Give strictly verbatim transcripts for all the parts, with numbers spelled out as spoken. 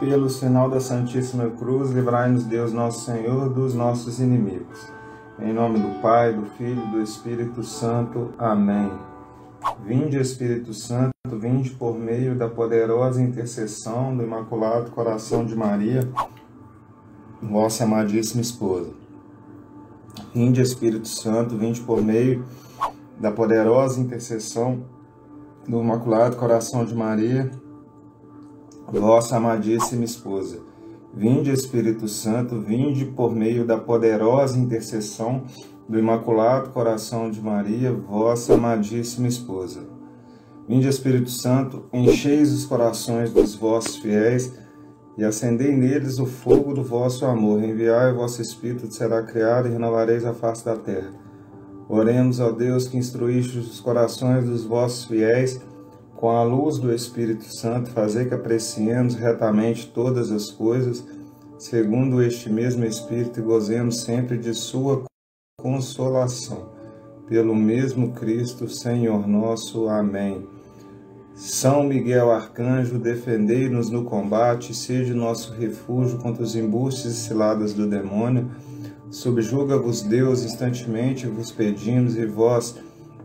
pelo sinal da Santíssima Cruz, livrai-nos Deus nosso Senhor dos nossos inimigos. Em nome do Pai, do Filho e do Espírito Santo. Amém. Vinde, Espírito Santo, vinde por meio da poderosa intercessão do Imaculado Coração de Maria, vossa amadíssima esposa. Vinde, Espírito Santo, vinde por meio da poderosa intercessão do Imaculado Coração de Maria, vossa amadíssima esposa. Vinde, Espírito Santo, vinde por meio da poderosa intercessão do Imaculado Coração de Maria, vossa amadíssima esposa. Vinde, Espírito Santo, encheis os corações dos vossos fiéis e acendei neles o fogo do vosso amor. Enviai o vosso Espírito, será criado, e renovareis a face da terra. Oremos ao Deus que instruíste os corações dos vossos fiéis com a luz do Espírito Santo, fazer que apreciemos retamente todas as coisas, segundo este mesmo Espírito, e gozemos sempre de sua consolação. Pelo mesmo Cristo, Senhor nosso. Amém. São Miguel Arcanjo, defendei-nos no combate, seja nosso refúgio contra os embustes e ciladas do demônio. Subjuga-vos Deus instantemente, vos pedimos, e vós,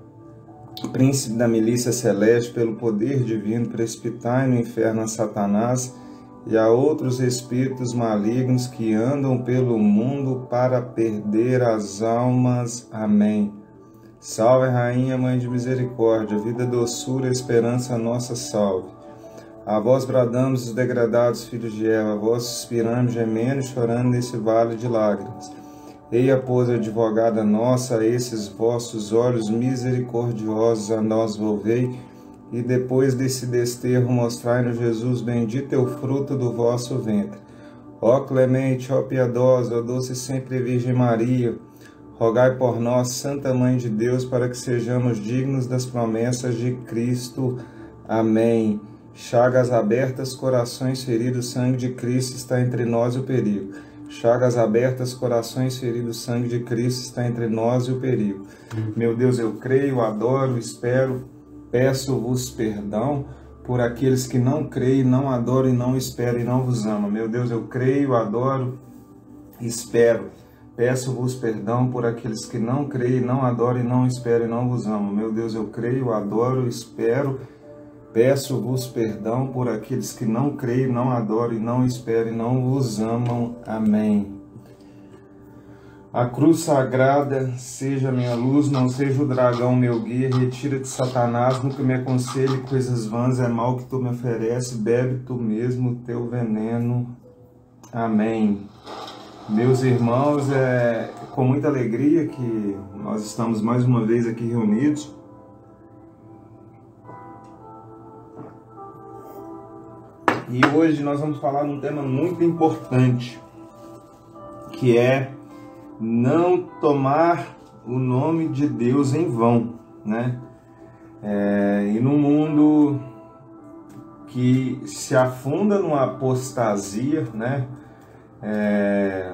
príncipe da milícia celeste, pelo poder divino, precipitai no inferno a Satanás e a outros espíritos malignos que andam pelo mundo para perder as almas. Amém. Salve, Rainha, Mãe de Misericórdia, vida, doçura, esperança, nossa salve. A vós bradamos os degradados filhos de Eva, a vós suspiramos, gemendo e chorando nesse vale de lágrimas. Eia, pois, advogada nossa, a esses vossos olhos misericordiosos a nós volvei, e depois desse desterro mostrai-nos Jesus, bendito é o fruto do vosso ventre. Ó clemente, ó piedosa, ó doce sempre Virgem Maria, rogai por nós, Santa Mãe de Deus, para que sejamos dignos das promessas de Cristo. Amém. Chagas abertas, corações feridos, sangue de Cristo está entre nós e o perigo. Chagas abertas, corações feridos, sangue de Cristo está entre nós e o perigo. Meu Deus, eu creio, adoro, espero, peço-vos perdão por aqueles que não creem, não adoram e não esperam e não vos amam. Meu Deus, eu creio, adoro, espero, peço-vos perdão por aqueles que não creem, não adoram e não esperam e não vos amam. Meu Deus, eu creio, adoro, espero, peço-vos perdão por aqueles que não creem, não adoram e não esperam e não vos amam. Amém. A cruz sagrada seja minha luz, não seja o dragão meu guia. Retira de Satanás, nunca me aconselhe coisas vãs, é mal que tu me oferece, bebe tu mesmo o teu veneno. Amém. Meus irmãos, é com muita alegria que nós estamos mais uma vez aqui reunidos. E hoje nós vamos falar de um tema muito importante, que é não tomar o nome de Deus em vão, né? É, e num mundo que se afunda numa apostasia, né? É,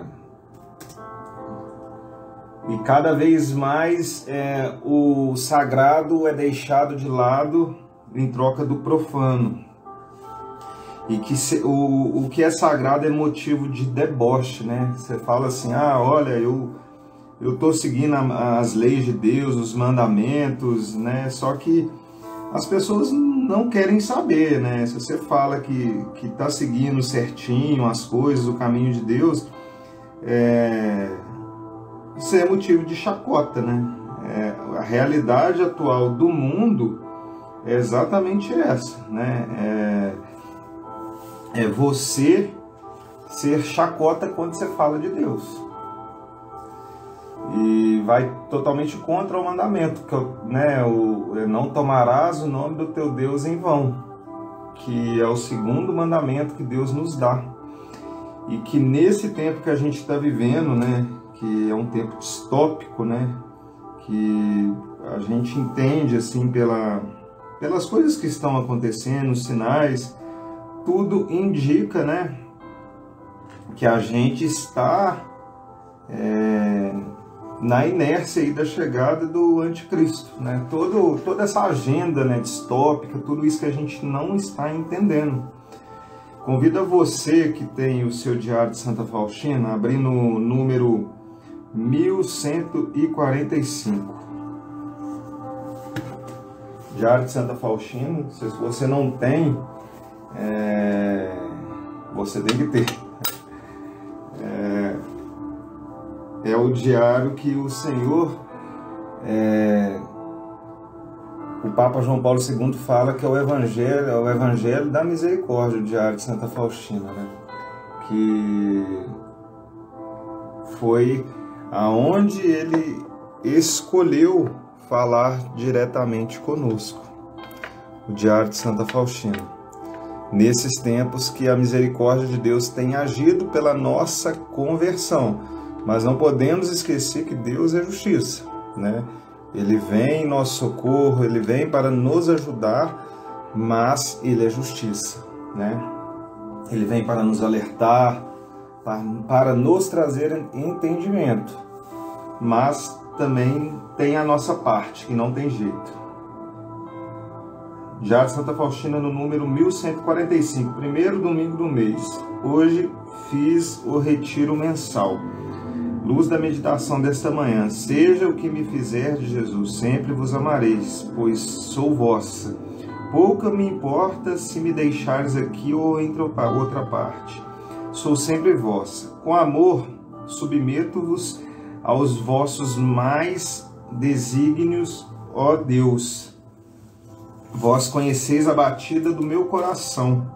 e cada vez mais é, o sagrado é deixado de lado em troca do profano. E que se, o, o que é sagrado é motivo de deboche, né? Você fala assim, ah, olha, eu eu tô seguindo a, as leis de Deus, os mandamentos, né? Só que as pessoas não querem saber, né? Se você fala que que tá seguindo certinho as coisas, o caminho de Deus, é, isso é motivo de chacota, né? É, a realidade atual do mundo é exatamente essa, né? É, É você ser chacota quando você fala de Deus. E vai totalmente contra o mandamento, que, né, o, não tomarás o nome do teu Deus em vão, que é o segundo mandamento que Deus nos dá. E que nesse tempo que a gente está vivendo, né, que é um tempo distópico, né, que a gente entende assim, pela, pelas coisas que estão acontecendo, os sinais, tudo indica, né, que a gente está é, na inércia aí da chegada do anticristo, né? Todo, toda essa agenda, né, distópica, tudo isso que a gente não está entendendo. Convido você que tem o seu Diário de Santa Faustina a abrir no número mil cento e quarenta e cinco. Diário de Santa Faustina, se você não tem, é... você tem que ter. É, é o diário que o Senhor, é... o Papa João Paulo segundo fala que é o Evangelho, é o Evangelho da Misericórdia, o Diário de Santa Faustina, né? Que foi aonde ele escolheu falar diretamente conosco, o Diário de Santa Faustina. Nesses tempos que a misericórdia de Deus tem agido pela nossa conversão, mas não podemos esquecer que Deus é justiça, né? Ele vem em nosso socorro, Ele vem para nos ajudar, mas Ele é justiça, né? Ele vem para nos alertar, para, para nos trazer entendimento, mas também tem a nossa parte, que não tem jeito. Diário de Santa Faustina no número mil cento e quarenta e cinco, primeiro domingo do mês. Hoje fiz o retiro mensal. Luz da meditação desta manhã. Seja o que me fizer de Jesus, sempre vos amareis, pois sou vossa. Pouca me importa se me deixares aqui ou em outra parte. Sou sempre vossa. Com amor, submeto-vos aos vossos mais desígnios, ó Deus. Vós conheceis a batida do meu coração.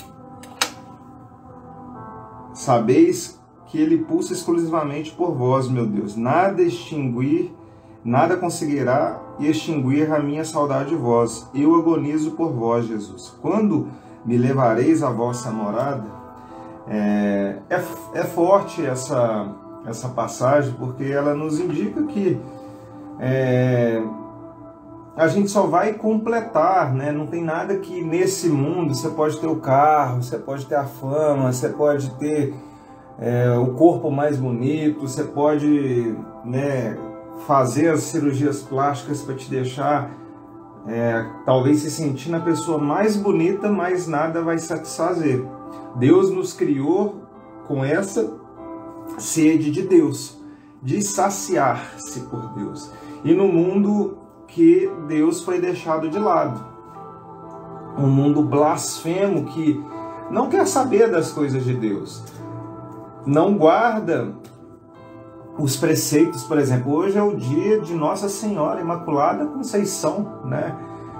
Sabeis que ele pulsa exclusivamente por vós, meu Deus. Nada extinguir, nada conseguirá extinguir a minha saudade de vós. Eu agonizo por vós, Jesus. Quando me levareis à vossa morada? É, é, é forte essa, essa passagem, porque ela nos indica que é, a gente só vai completar, né? Não tem nada que nesse mundo você pode ter o carro, você pode ter a fama, você pode ter é, o corpo mais bonito, você pode, né, fazer as cirurgias plásticas para te deixar é, talvez se sentindo a pessoa mais bonita, mas nada vai satisfazer. Deus nos criou com essa sede de Deus, de saciar-se por Deus. E no mundo que Deus foi deixado de lado, um mundo blasfemo que não quer saber das coisas de Deus, não guarda os preceitos. Por exemplo, hoje é o dia de Nossa Senhora Imaculada Conceição, né?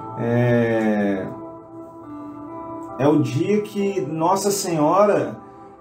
É, é o dia que Nossa Senhora,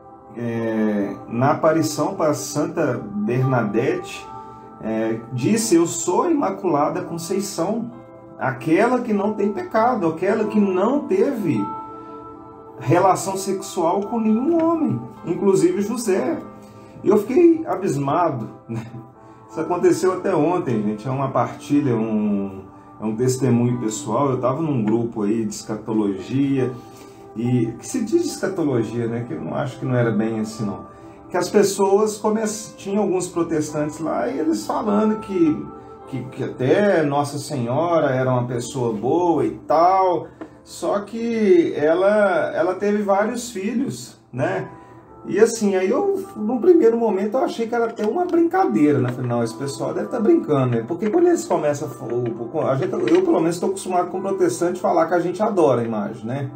é, na aparição para Santa Bernadette, É, disse: eu sou a Imaculada Conceição, aquela que não tem pecado, aquela que não teve relação sexual com nenhum homem, inclusive José. E eu fiquei abismado, né? Isso aconteceu até ontem, gente. É uma partilha, um, é um testemunho pessoal. Eu estava num grupo aí de escatologia, e que se diz de escatologia, né? Que eu não acho que não era bem assim, não. Que as pessoas come... tinham alguns protestantes lá e eles falando que, que, que até Nossa Senhora era uma pessoa boa e tal, só que ela, ela teve vários filhos, né? E assim, aí eu, num primeiro momento, eu achei que era até uma brincadeira, né? Falei, não, esse pessoal deve estar brincando, né? Porque quando eles começam, a gente, eu pelo menos estou acostumado com protestante falar que a gente adora a imagem, né?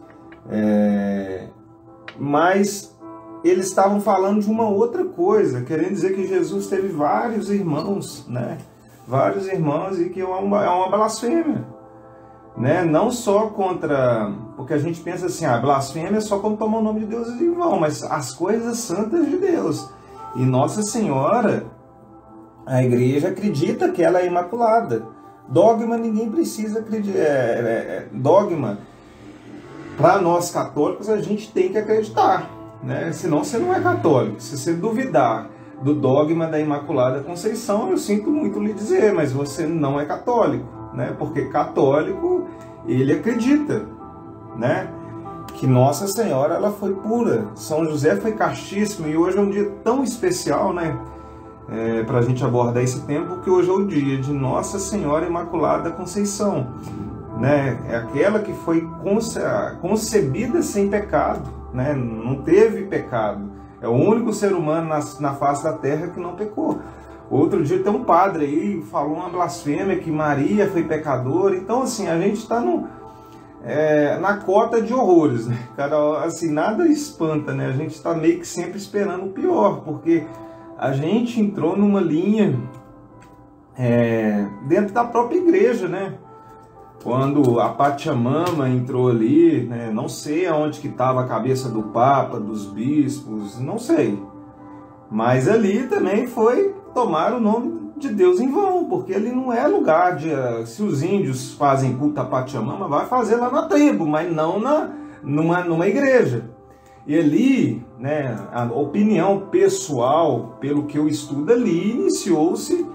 É... Mas eles estavam falando de uma outra coisa, querendo dizer que Jesus teve vários irmãos, né? Vários irmãos, e que é uma, é uma blasfêmia, né? Não só contra... Porque a gente pensa assim, ah, blasfêmia é só quando toma o nome de Deus em vão, mas as coisas santas de Deus. E Nossa Senhora, a igreja acredita que ela é imaculada. Dogma ninguém precisa acreditar. É, é, dogma, para nós católicos, a gente tem que acreditar, né? Senão você não é católico. Se você duvidar do dogma da Imaculada Conceição, eu sinto muito lhe dizer, mas você não é católico, né? Porque católico, ele acredita, né, que Nossa Senhora, ela foi pura, São José foi castíssimo. E hoje é um dia tão especial, né, é, para a gente abordar esse tema, porque hoje é o dia de Nossa Senhora Imaculada Conceição, né? É aquela que foi conce... concebida sem pecado, né? Não teve pecado. É o único ser humano na, na face da terra que não pecou. Outro dia tem um padre aí, falou uma blasfêmia que Maria foi pecadora. Então, assim, a gente está é, na cota de horrores, né? Cara, assim, nada espanta, né? A gente está meio que sempre esperando o pior, porque a gente entrou numa linha é, dentro da própria igreja, né? Quando a Pachamama entrou ali, né? Não sei aonde que estava a cabeça do Papa, dos bispos, não sei. Mas ali também foi tomar o nome de Deus em vão, porque ali não é lugar de... Se os índios fazem culto a Pachamama, vai fazer lá na tribo, mas não na, numa, numa igreja. E ali, né, a opinião pessoal, pelo que eu estudo ali, iniciou-se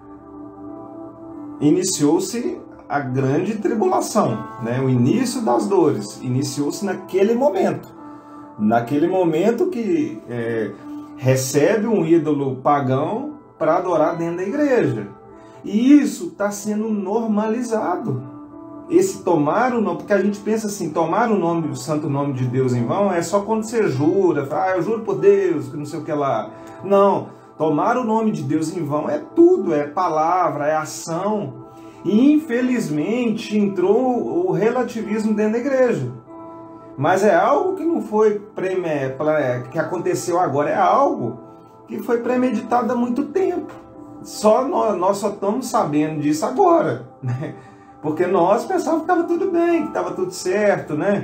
iniciou-se a grande tribulação, né? O início das dores, iniciou-se naquele momento. Naquele momento que é, recebe um ídolo pagão para adorar dentro da igreja. E isso está sendo normalizado. Esse tomar o nome, porque a gente pensa assim, tomar o nome, o santo nome de Deus em vão é só quando você jura, fala, ah, eu juro por Deus, que não sei o que lá. Não, tomar o nome de Deus em vão é tudo, é palavra, é ação. E infelizmente entrou o relativismo dentro da igreja. Mas é algo que não foi que aconteceu agora, é algo que foi premeditado há muito tempo. Só nós, nós só estamos sabendo disso agora, né? Porque nós pensávamos que estava tudo bem, que estava tudo certo, né?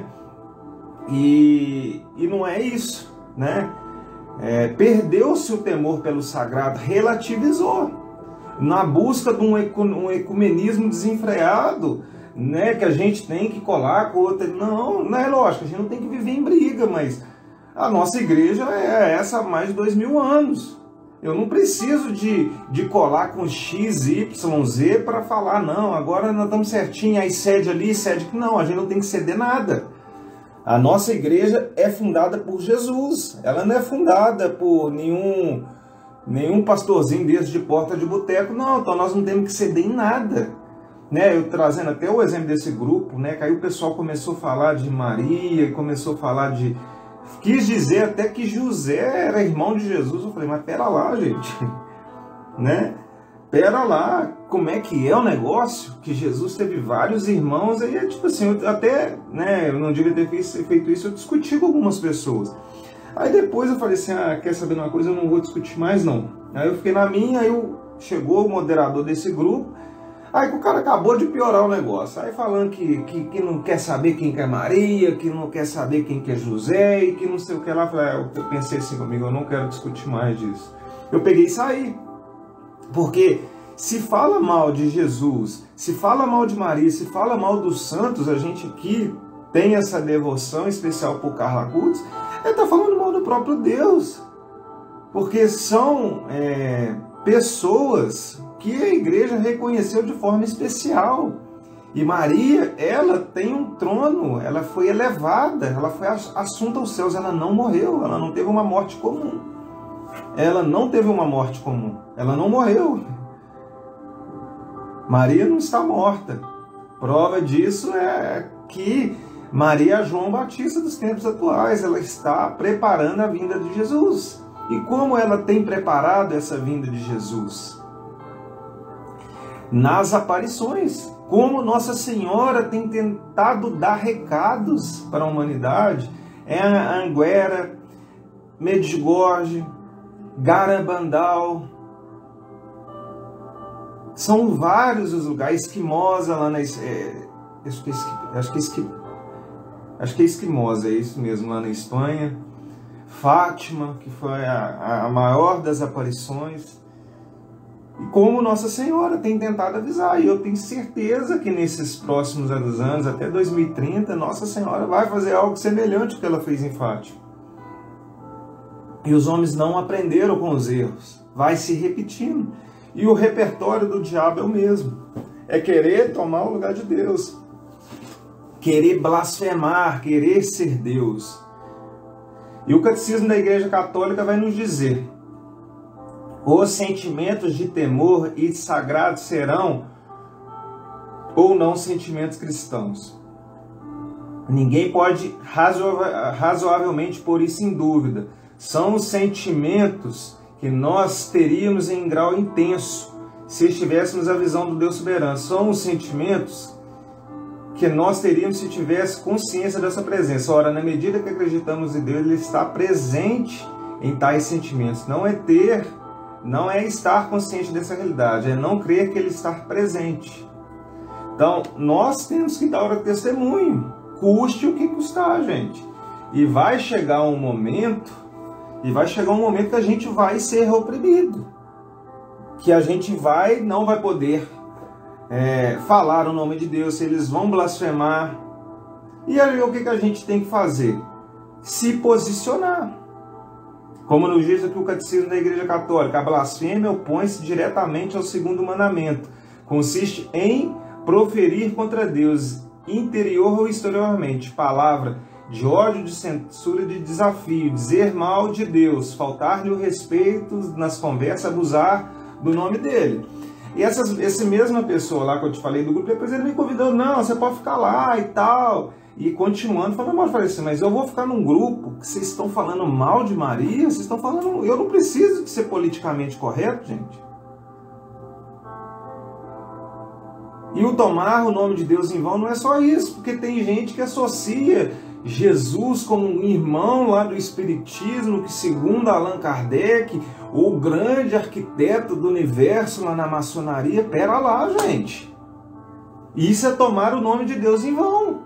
E, e não é isso, né? É, perdeu-se o temor pelo sagrado, relativizou. Na busca de um, um ecumenismo desenfreado, né? Que a gente tem que colar com outra. Não, não é lógico, a gente não tem que viver em briga, mas a nossa igreja é essa há mais de dois mil anos. Eu não preciso de, de colar com X, Y, Z para falar, não, agora nós estamos certinho, aí cede ali, cede aqui. Não, a gente não tem que ceder nada. A nossa igreja é fundada por Jesus. Ela não é fundada por nenhum, nenhum pastorzinho desse de porta de boteco, não. Então nós não temos que ceder em nada. Né? Eu trazendo até o exemplo desse grupo, né? Que aí o pessoal começou a falar de Maria, começou a falar de... Quis dizer até que José era irmão de Jesus. Eu falei, mas pera lá, gente. Né? Pera lá, como é que é o negócio? Que Jesus teve vários irmãos. Aí é tipo assim, eu até, né, eu não devia ter feito isso, eu discuti com algumas pessoas. Aí depois eu falei assim, ah, quer saber de uma coisa? Eu não vou discutir mais não. Aí eu fiquei na minha, aí eu, chegou o moderador desse grupo. Aí o cara acabou de piorar o negócio. Aí falando que, que, que não quer saber quem que é Maria, que não quer saber quem que é José e que não sei o que lá. Eu, falei, eu pensei assim comigo, eu não quero discutir mais disso. Eu peguei e saí. Porque se fala mal de Jesus, se fala mal de Maria, se fala mal dos santos, a gente aqui tem essa devoção especial por Carla Cutts, ele está falando mal do próprio Deus. Porque são é, pessoas... que a igreja reconheceu de forma especial. E Maria, ela tem um trono, ela foi elevada, ela foi assunta aos céus, ela não morreu, ela não teve uma morte comum. Ela não teve uma morte comum, ela não morreu. Maria não está morta. Prova disso é que Maria é João Batista dos tempos atuais, ela está preparando a vinda de Jesus. E como ela tem preparado essa vinda de Jesus? Nas aparições, como Nossa Senhora tem tentado dar recados para a humanidade, é a Anguera, Medjugorje, Garabandal, são vários os lugares, Esquimosa lá na... É, acho, que, acho, que esqui, acho que é Esquimosa, é isso mesmo, lá na Espanha, Fátima, que foi a, a maior das aparições. E como Nossa Senhora tem tentado avisar, e eu tenho certeza que nesses próximos anos, até dois mil e trinta, Nossa Senhora vai fazer algo semelhante ao que ela fez em Fátima. E os homens não aprenderam com os erros, vai se repetindo. E o repertório do diabo é o mesmo, é querer tomar o lugar de Deus, querer blasfemar, querer ser Deus. E o Catecismo da Igreja Católica vai nos dizer: os sentimentos de temor e de sagrado serão ou não sentimentos cristãos. Ninguém pode razoavelmente pôr isso em dúvida. São os sentimentos que nós teríamos em grau intenso se estivéssemos a visão do Deus soberano. São os sentimentos que nós teríamos se tivesse consciência dessa presença. Ora, na medida que acreditamos em Deus, Ele está presente em tais sentimentos. Não é ter, não é estar consciente dessa realidade, é não crer que Ele está presente. Então, nós temos que dar o testemunho, custe o que custar, gente. E vai chegar um momento, e vai chegar um momento que a gente vai ser oprimido. Que a gente vai, não vai poder é, falar o nome de Deus, eles vão blasfemar. E aí o que, que a gente tem que fazer? Se posicionar. Como nos diz aqui o Catecismo da Igreja Católica, a blasfêmia opõe-se diretamente ao segundo mandamento. Consiste em proferir contra Deus, interior ou exteriormente, palavra de ódio, de censura, de desafio, dizer mal de Deus, faltar-lhe o respeito nas conversas, abusar do nome dele. E essas, essa mesma pessoa lá que eu te falei do grupo, depois ele me convidou, não, você pode ficar lá e tal. E continuando, falando, mas eu falei assim, mas eu vou ficar num grupo que vocês estão falando mal de Maria, vocês estão falando, eu não preciso de ser politicamente correto, gente. E o tomar o nome de Deus em vão não é só isso, porque tem gente que associa Jesus como um irmão lá do Espiritismo, que segundo Allan Kardec, o grande arquiteto do universo lá na maçonaria, pera lá, gente. Isso é tomar o nome de Deus em vão.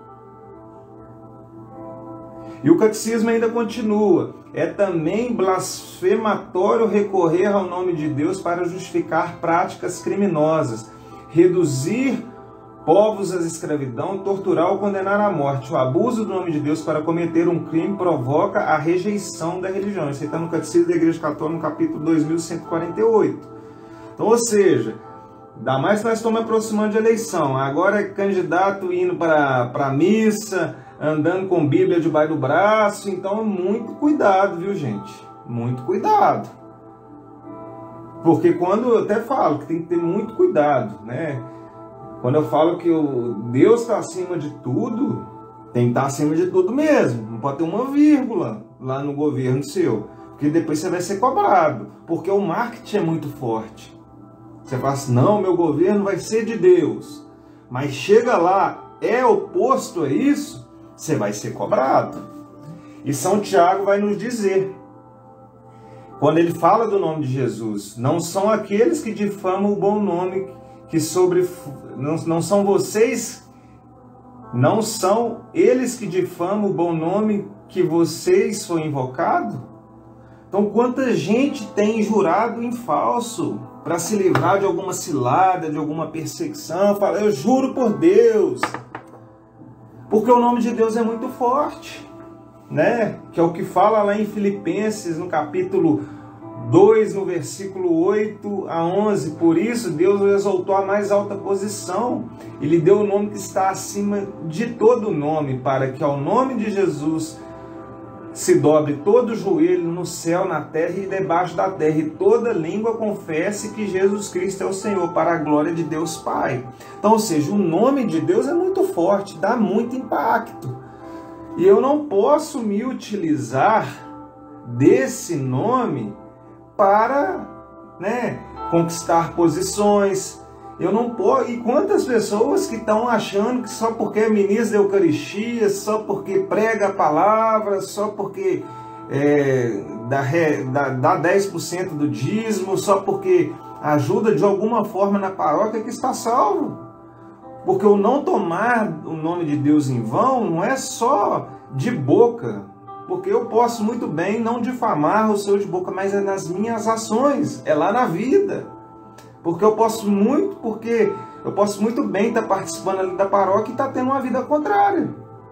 E o catecismo ainda continua, é também blasfematório recorrer ao nome de Deus para justificar práticas criminosas, reduzir povos à escravidão, torturar ou condenar à morte. O abuso do nome de Deus para cometer um crime provoca a rejeição da religião. Isso está no Catecismo da Igreja Católica, no capítulo dois mil cento e quarenta e oito. Então, ou seja, ainda mais que nós estamos aproximando de eleição. Agora é candidato indo para a missa, andando com Bíblia debaixo do braço. Então, muito cuidado, viu, gente? Muito cuidado. Porque quando eu até falo que tem que ter muito cuidado, né? Quando eu falo que o Deus está acima de tudo, tem que estar acima de tudo mesmo. Não pode ter uma vírgula lá no governo seu. Porque depois você vai ser cobrado. Porque o marketing é muito forte. Você fala assim, não, meu governo vai ser de Deus. Mas chega lá, é oposto a isso, você vai ser cobrado. E São Tiago vai nos dizer, quando ele fala do nome de Jesus, não são aqueles que difamam o bom nome que sobre... Não, não são vocês, não são eles que difamam o bom nome que vocês foi invocado? Então, quanta gente tem jurado em falso para se livrar de alguma cilada, de alguma perseguição? Fala, eu juro por Deus. Porque o nome de Deus é muito forte, né? Que é o que fala lá em Filipenses, no capítulo dois, no versículo oito a onze. Por isso, Deus o exaltou à mais alta posição. Ele deu o nome que está acima de todo nome, para que ao nome de Jesus se dobre todo o joelho no céu, na terra e debaixo da terra, e toda língua confesse que Jesus Cristo é o Senhor, para a glória de Deus Pai. Então, ou seja, o nome de Deus é muito forte, dá muito impacto. E eu não posso me utilizar desse nome para, né, conquistar posições. Eu não posso. E quantas pessoas que estão achando que só porque é ministro da Eucaristia, só porque prega a palavra, só porque é, dá, dá, dá dez por cento do dízimo, só porque ajuda de alguma forma na paróquia, que está salvo. Porque o não tomar o nome de Deus em vão não é só de boca, porque eu posso muito bem não difamar o seu de boca, mas é nas minhas ações, é lá na vida. Porque eu posso muito, porque eu posso muito bem estar participando ali da paróquia e estar tendo uma vida contrária.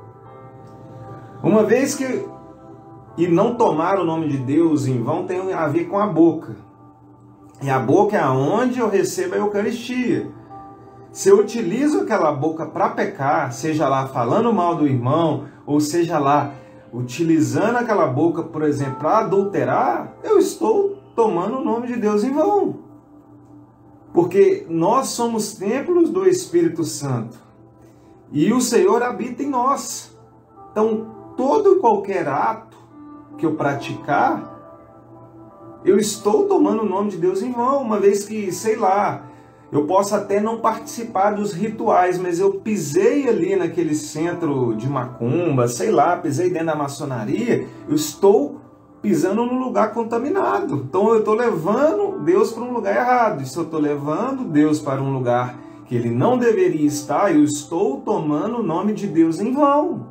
Uma vez que... E não tomar o nome de Deus em vão tem a ver com a boca. E a boca é aonde eu recebo a Eucaristia. Se eu utilizo aquela boca para pecar, seja lá falando mal do irmão, ou seja lá utilizando aquela boca, por exemplo, para adulterar, eu estou tomando o nome de Deus em vão. Porque nós somos templos do Espírito Santo. E o Senhor habita em nós. Então, todo e qualquer ato que eu praticar, eu estou tomando o nome de Deus em vão, uma vez que, sei lá, eu posso até não participar dos rituais, mas eu pisei ali naquele centro de macumba, sei lá, pisei dentro da maçonaria, eu estou pisando num lugar contaminado. Então eu estou levando Deus para um lugar errado. E se eu estou levando Deus para um lugar que Ele não deveria estar, eu estou tomando o nome de Deus em vão.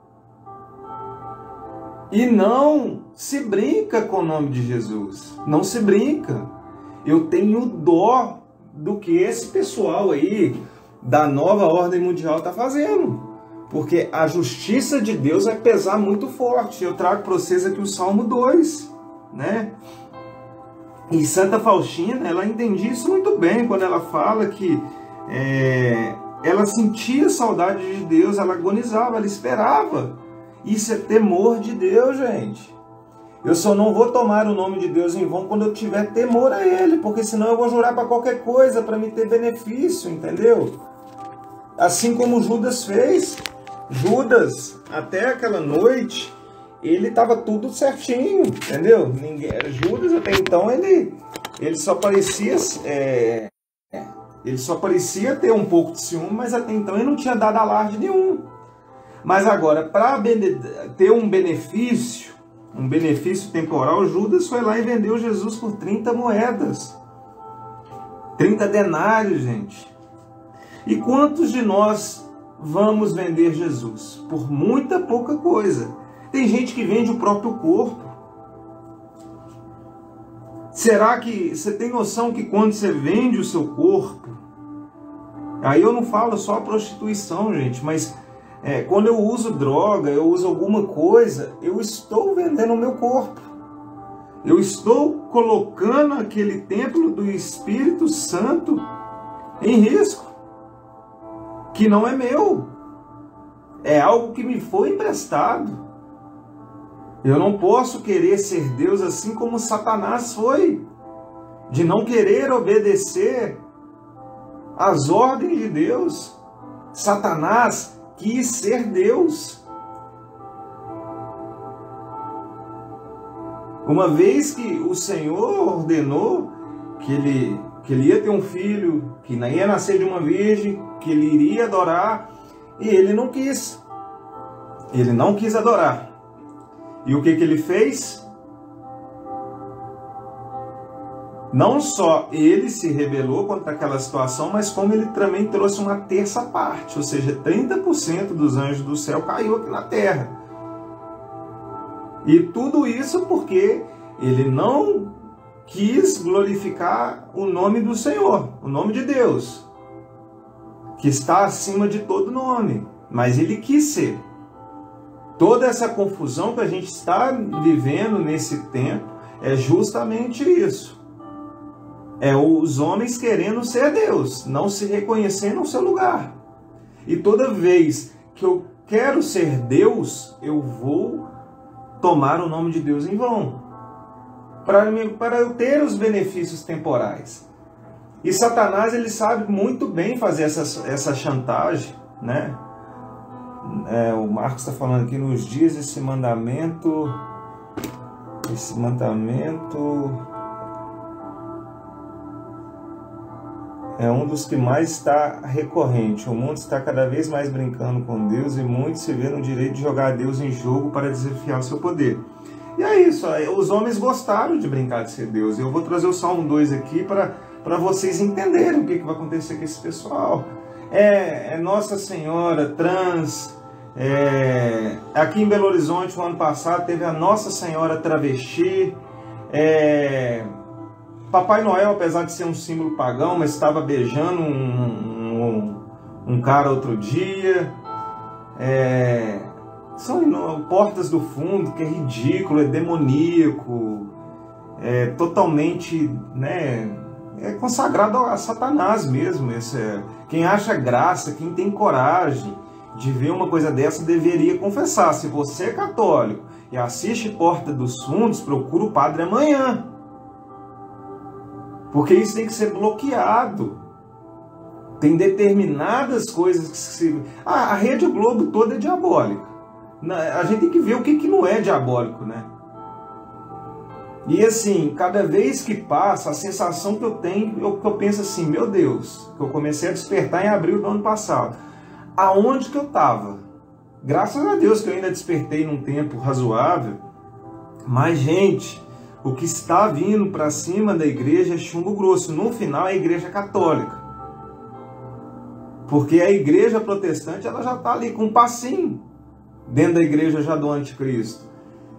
E não se brinca com o nome de Jesus. Não se brinca. Eu tenho dó do que esse pessoal aí da nova ordem mundial está fazendo. Porque a justiça de Deus vai pesar muito forte. Eu trago para vocês aqui o Salmo dois, né? E Santa Faustina, ela entendia isso muito bem quando ela fala que é, ela sentia saudade de Deus, ela agonizava, ela esperava. Isso é temor de Deus, gente. Eu só não vou tomar o nome de Deus em vão quando eu tiver temor a Ele, porque senão eu vou jurar para qualquer coisa, para me ter benefício, entendeu? Assim como Judas fez. Judas, até aquela noite, ele estava tudo certinho, entendeu? Ninguém, Judas até então, ele, ele só parecia... É, ele só parecia ter um pouco de ciúme, mas até então ele não tinha dado alarde nenhum. Mas agora, para ter um benefício, um benefício temporal, Judas foi lá e vendeu Jesus por trinta moedas. trinta denários, gente. E quantos de nós vamos vender Jesus? Por muita pouca coisa. Tem gente que vende o próprio corpo. Será que você tem noção que quando você vende o seu corpo, aí eu não falo só a prostituição, gente, mas é, quando eu uso droga, eu uso alguma coisa, eu estou vendendo o meu corpo. Eu estou colocando aquele templo do Espírito Santo em risco, que não é meu. É algo que me foi emprestado. Eu não posso querer ser Deus assim como Satanás foi, de não querer obedecer às ordens de Deus. Satanás quis ser Deus. Uma vez que o Senhor ordenou que ele, que ele ia ter um filho, que ia nascer de uma virgem, que ele iria adorar, e ele não quis. Ele não quis adorar. E o que, que ele fez? Não só ele se rebelou contra aquela situação, mas como ele também trouxe uma terça parte, ou seja, trinta por cento dos anjos do céu caiu aqui na terra. E tudo isso porque ele não quis glorificar o nome do Senhor, o nome de Deus, que está acima de todo nome, mas ele quis ser. Toda essa confusão que a gente está vivendo nesse tempo é justamente isso. É os homens querendo ser Deus, não se reconhecendo no seu lugar. E toda vez que eu quero ser Deus, eu vou tomar o nome de Deus em vão, para, para eu ter os benefícios temporais. E Satanás, ele sabe muito bem fazer essa, essa chantagem, né? É, o Marcos está falando aqui, nos dias esse mandamento, esse mandamento é um dos que mais está recorrente. O mundo está cada vez mais brincando com Deus e muitos se vê no direito de jogar Deus em jogo para desafiar o seu poder. E é isso, os homens gostaram de brincar de ser Deus. Eu vou trazer o Salmo dois aqui para, para vocês entenderem o que, que vai acontecer com esse pessoal. É, é Nossa Senhora trans. É, aqui em Belo Horizonte, no ano passado, teve a Nossa Senhora travesti. É, Papai Noel, apesar de ser um símbolo pagão, mas estava beijando um, um, um cara outro dia. É, são portas do fundo, que é ridículo, é demoníaco, é totalmente, né, é consagrado a Satanás mesmo. Esse é, quem acha graça, quem tem coragem de ver uma coisa dessa, deveria confessar. Se você é católico e assiste Porta dos Fundos, procura o padre amanhã. Porque isso tem que ser bloqueado. Tem determinadas coisas que se... Ah, a Rede Globo toda é diabólica. A gente tem que ver o que, que não é diabólico, né? E assim, cada vez que passa, a sensação que eu tenho, eu, que eu penso assim, meu Deus, que eu comecei a despertar em abril do ano passado. Aonde que eu estava? Graças a Deus que eu ainda despertei num tempo razoável. Mas, gente, o que está vindo para cima da igreja é chumbo grosso. No final, é a igreja católica. Porque a igreja protestante, ela já está ali com um passinho dentro da igreja já do anticristo.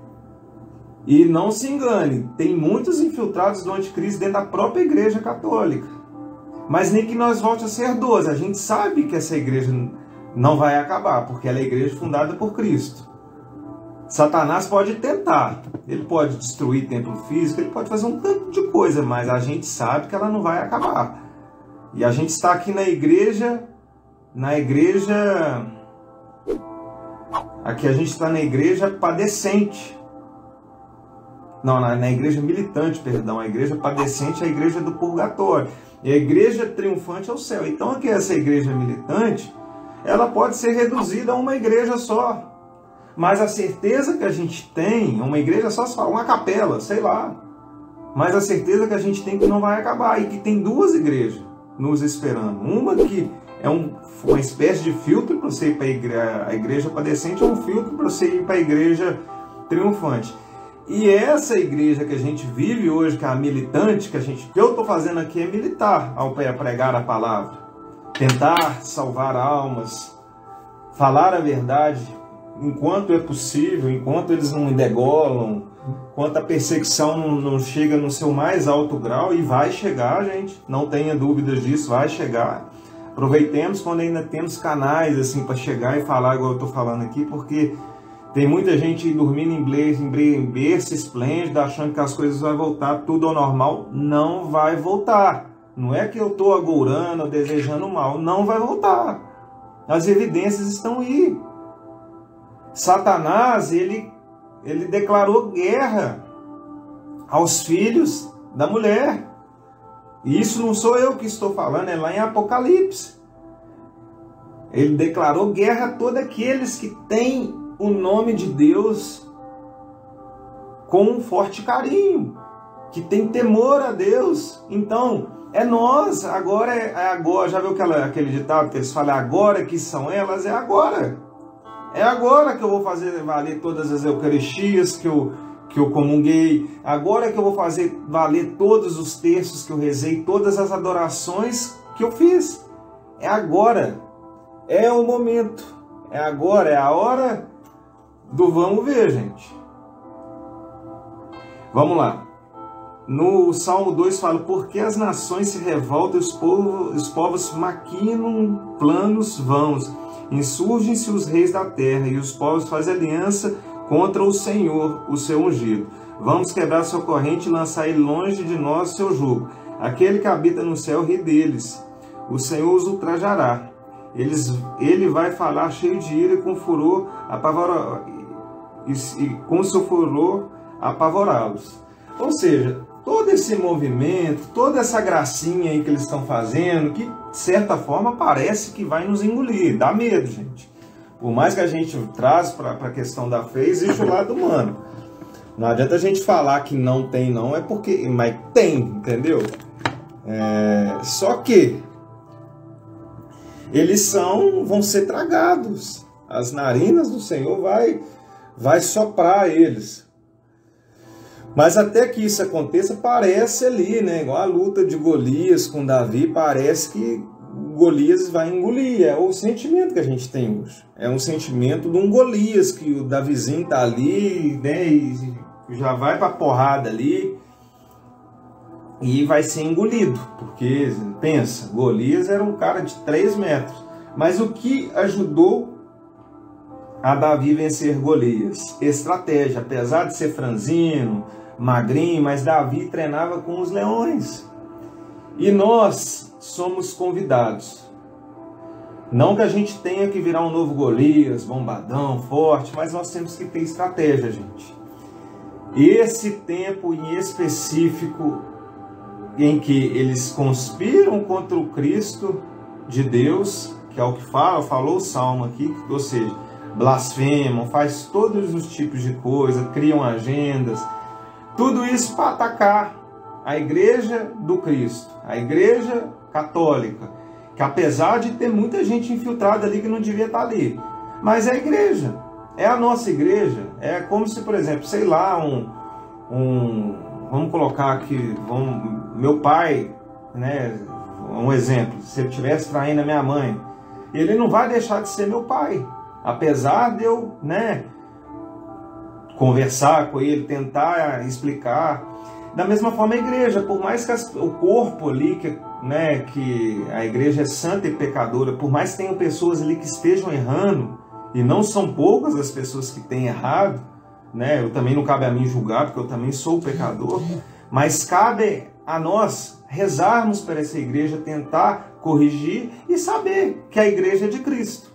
E não se engane, tem muitos infiltrados do anticristo dentro da própria igreja católica. Mas nem que nós volte a ser doze. A gente sabe que essa igreja não vai acabar, porque ela é a igreja fundada por Cristo. Satanás pode tentar, ele pode destruir templo físico, ele pode fazer um tanto de coisa, mas a gente sabe que ela não vai acabar. E a gente está aqui na igreja, na igreja, aqui a gente está na igreja padecente. Não, na, na igreja militante, perdão, a igreja padecente é a igreja do purgatório. E a igreja triunfante é o céu. Então aqui essa igreja militante, ela pode ser reduzida a uma igreja só. Mas a certeza que a gente tem, uma igreja só, só uma capela, sei lá. Mas a certeza que a gente tem que não vai acabar. E que tem duas igrejas nos esperando. Uma que é um, uma espécie de filtro para você ir para a igreja, a igreja padecente, é um filtro para você ir para a igreja triunfante. E essa igreja que a gente vive hoje, que é a militante, que, a gente, que eu estou fazendo aqui é militar ao pregar a palavra. Tentar salvar almas, falar a verdade, enquanto é possível, enquanto eles não me degolam, enquanto a perseguição não, não chega no seu mais alto grau, e vai chegar, gente, não tenha dúvidas disso, vai chegar. Aproveitemos quando ainda temos canais assim para chegar e falar igual eu estou falando aqui, porque tem muita gente dormindo em berço esplêndido, achando que as coisas vão voltar tudo ao normal. Não vai voltar. Não é que eu estou agourando ou desejando mal. Não vai voltar. As evidências estão aí. Satanás, ele, ele declarou guerra aos filhos da mulher. E isso não sou eu que estou falando, é lá em Apocalipse. Ele declarou guerra a todos aqueles que têm o nome de Deus com um forte carinho, que tem temor a Deus. Então, é nós, agora é, é agora. Já viu aquela, aquele ditado que eles falam, agora que são elas? É agora. É agora que eu vou fazer valer todas as eucaristias que eu, que eu comunguei. Agora que eu vou fazer valer todos os terços que eu rezei, todas as adorações que eu fiz. É agora. É o momento. É agora, é a hora do vamos ver, gente. Vamos lá. No Salmo dois fala, porque as nações se revoltam, os povos, os povos maquinam planos vãos, insurgem-se os reis da terra, e os povos fazem aliança contra o Senhor, o seu ungido. Vamos quebrar sua corrente e lançar ele longe de nós, seu jugo. Aquele que habita no céu ri deles. O Senhor os ultrajará. Eles, ele vai falar cheio de ira e com furor apavorá, e, e com seu furor apavorá-los. Ou seja, todo esse movimento, toda essa gracinha aí que eles estão fazendo, que de certa forma parece que vai nos engolir, dá medo, gente. Por mais que a gente traz para a questão da fé, existe o lado humano. Não adianta a gente falar que não tem não, é porque, mas tem, entendeu? É, só que eles são, vão ser tragados. As narinas do Senhor vai, vai soprar eles. Mas até que isso aconteça, parece ali, né? Igual a luta de Golias com Davi, parece que Golias vai engolir. É o sentimento que a gente tem hoje. É um sentimento de um Golias, que o Davizinho tá ali, né? E já vai pra porrada ali. E vai ser engolido, porque, pensa, Golias era um cara de três metros. Mas o que ajudou a Davi vencer Golias? Estratégia. Apesar de ser franzino, magrinho, mas Davi treinava com os leões. E nós somos convidados. Não que a gente tenha que virar um novo Golias, bombadão, forte, mas nós temos que ter estratégia, gente. Esse tempo em específico em que eles conspiram contra o Cristo de Deus, que é o que fala, falou o Salmo aqui, ou seja, blasfemam, faz todos os tipos de coisa, criam agendas, tudo isso para atacar a igreja do Cristo, a igreja católica, que apesar de ter muita gente infiltrada ali que não devia estar ali, mas é a igreja, é a nossa igreja. É como se, por exemplo, sei lá, um, um vamos colocar aqui, vamos, meu pai, né, um exemplo, se ele estivesse traindo a minha mãe, ele não vai deixar de ser meu pai, apesar de eu, né, conversar com ele, tentar explicar. Da mesma forma a igreja, por mais que as, o corpo ali, que, né, que a igreja é santa e pecadora, por mais que tenham pessoas ali que estejam errando, e não são poucas as pessoas que têm errado, né, eu também não cabe a mim julgar, porque eu também sou pecador, mas cabe a nós rezarmos para essa igreja, tentar corrigir e saber que a igreja é de Cristo.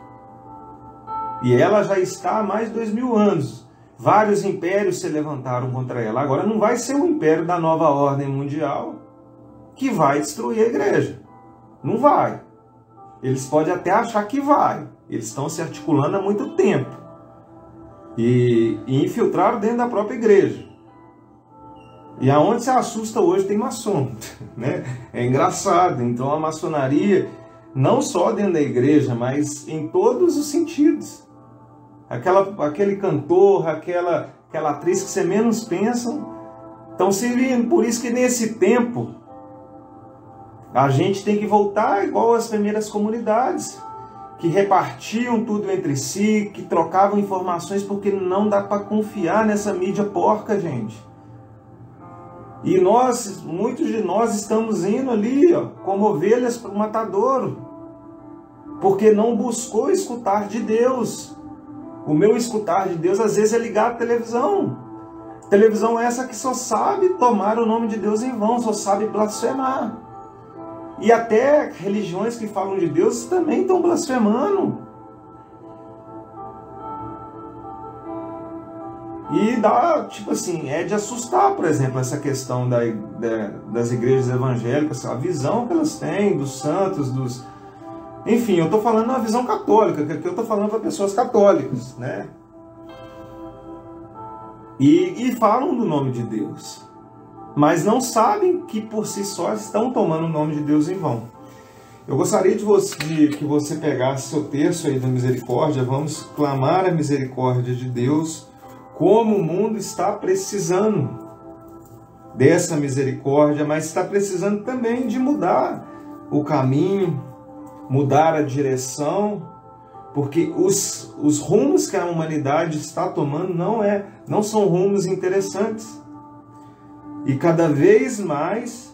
E ela já está há mais de dois mil anos. Vários impérios se levantaram contra ela. Agora não vai ser o império da nova ordem mundial que vai destruir a igreja. Não vai. Eles podem até achar que vai. Eles estão se articulando há muito tempo. E, e infiltraram dentro da própria igreja. E aonde se assusta hoje tem maçom. Né? É engraçado. Então a maçonaria, não só dentro da igreja, mas em todos os sentidos. Aquela, aquele cantor, aquela, aquela atriz que você menos pensa, estão servindo. Por isso que nesse tempo, a gente tem que voltar igual às primeiras comunidades, que repartiam tudo entre si, que trocavam informações, porque não dá para confiar nessa mídia porca, gente. E nós, muitos de nós estamos indo ali, ó, como ovelhas para o matadouro, porque não buscou escutar de Deus. O meu escutar de Deus, às vezes, é ligar a televisão. Televisão essa que só sabe tomar o nome de Deus em vão, só sabe blasfemar. E até religiões que falam de Deus também estão blasfemando. E dá, tipo assim, é de assustar, por exemplo, essa questão da, da, das igrejas evangélicas, a visão que elas têm dos santos, dos... Enfim, eu estou falando uma visão católica, que aqui eu estou falando para pessoas católicas, né? E, e falam do nome de Deus, mas não sabem que por si só estão tomando o nome de Deus em vão. Eu gostaria de, você, de que você pegasse seu texto aí da misericórdia. Vamos clamar a misericórdia de Deus, como o mundo está precisando dessa misericórdia, mas está precisando também de mudar o caminho, mudar a direção, porque os, os rumos que a humanidade está tomando não, é, não são rumos interessantes. E cada vez mais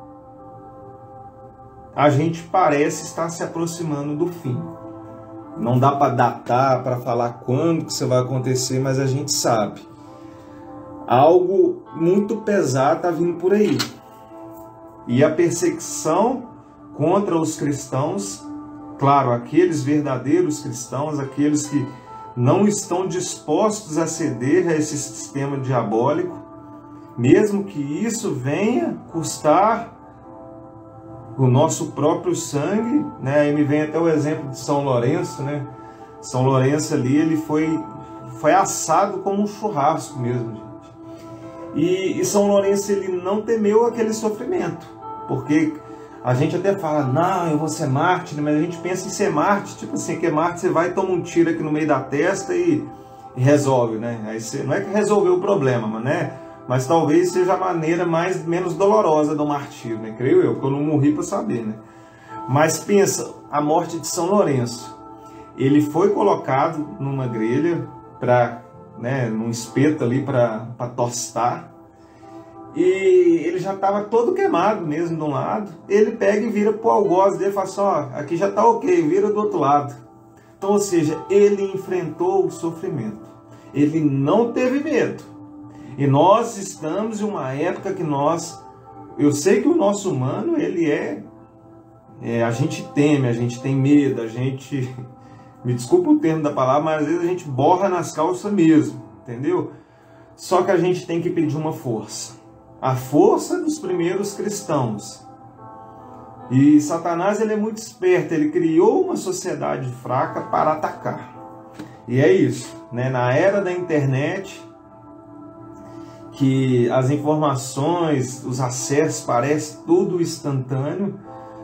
a gente parece estar se aproximando do fim. Não dá para datar, para falar quando que isso vai acontecer, mas a gente sabe. Algo muito pesado está vindo por aí. E a perseguição contra os cristãos, claro, aqueles verdadeiros cristãos, aqueles que não estão dispostos a ceder a esse sistema diabólico, mesmo que isso venha custar o nosso próprio sangue, né? Aí me vem até o exemplo de São Lourenço, né? São Lourenço ali, ele foi, foi assado como um churrasco mesmo, gente. E, e São Lourenço, ele não temeu aquele sofrimento, porque a gente até fala, não, eu vou ser mártir, mas a gente pensa em ser mártir, tipo assim, que é mártir, você vai e toma um tiro aqui no meio da testa e, e resolve, né? Aí você, não é que resolveu o problema, mas, né? Mas talvez seja a maneira mais, menos dolorosa do martírio, né? Creio eu, porque eu não morri para saber, né? Mas pensa, a morte de São Lourenço, ele foi colocado numa grelha, pra, né, num espeto ali para tostar, e ele já estava todo queimado mesmo de um lado. Ele pega e vira para o algoz dele e fala assim, ó, aqui já está ok, vira do outro lado. Então, ou seja, ele enfrentou o sofrimento. Ele não teve medo. E nós estamos em uma época que nós... Eu sei que o nosso humano, ele é... é a gente teme, a gente tem medo, a gente... Me desculpa o termo da palavra, mas às vezes a gente borra nas calças mesmo, entendeu? Só que a gente tem que pedir uma força. A força dos primeiros cristãos. E Satanás, ele é muito esperto, ele criou uma sociedade fraca para atacar. E é isso, né? Na era da internet, que as informações, os acessos, parece tudo instantâneo,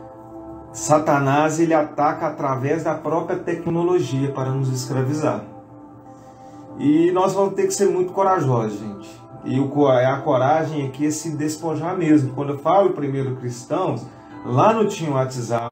Satanás ele ataca através da própria tecnologia para nos escravizar. E nós vamos ter que ser muito corajosos, gente. E o, a coragem aqui é se despojar mesmo. Quando eu falo primeiro cristãos, lá não tinha WhatsApp,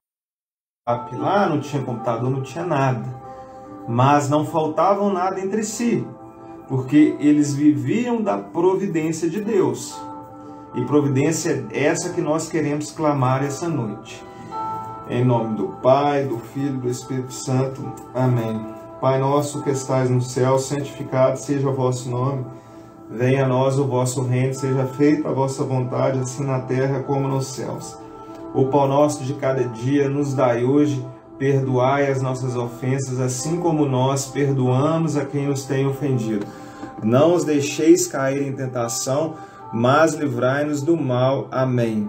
lá não tinha computador, não tinha nada. Mas não faltavam nada entre si, porque eles viviam da providência de Deus. E providência é essa que nós queremos clamar essa noite. Em nome do Pai, do Filho e do Espírito Santo. Amém. Pai nosso que estais no céu, santificado seja o vosso nome. Venha a nós o vosso reino, seja feita a vossa vontade, assim na terra como nos céus. O pão nosso de cada dia nos dai hoje. Perdoai as nossas ofensas, assim como nós perdoamos a quem nos tem ofendido. Não os deixeis cair em tentação, mas livrai-nos do mal. Amém.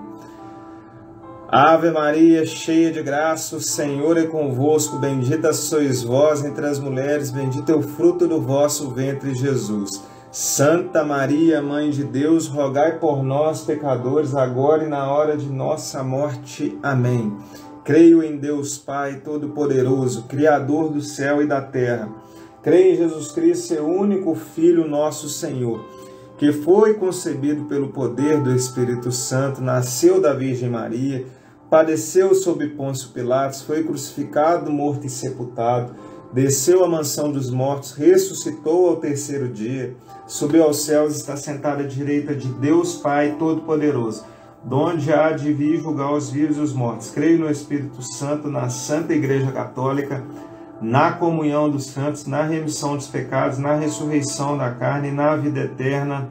Ave Maria, cheia de graça, o Senhor é convosco. Bendita sois vós entre as mulheres, bendito é o fruto do vosso ventre, Jesus. Santa Maria, Mãe de Deus, rogai por nós, pecadores, agora e na hora de nossa morte. Amém. Creio em Deus Pai Todo-Poderoso, Criador do céu e da terra. Creio em Jesus Cristo, seu único Filho, nosso Senhor, que foi concebido pelo poder do Espírito Santo, nasceu da Virgem Maria, padeceu sob Pôncio Pilatos, foi crucificado, morto e sepultado, desceu à mansão dos mortos, ressuscitou ao terceiro dia, subiu aos céus, está sentado à direita de Deus Pai Todo-Poderoso, donde há de vir julgar os vivos e os mortos. Creio no Espírito Santo, na Santa Igreja Católica, na comunhão dos santos, na remissão dos pecados, na ressurreição da carne e na vida eterna.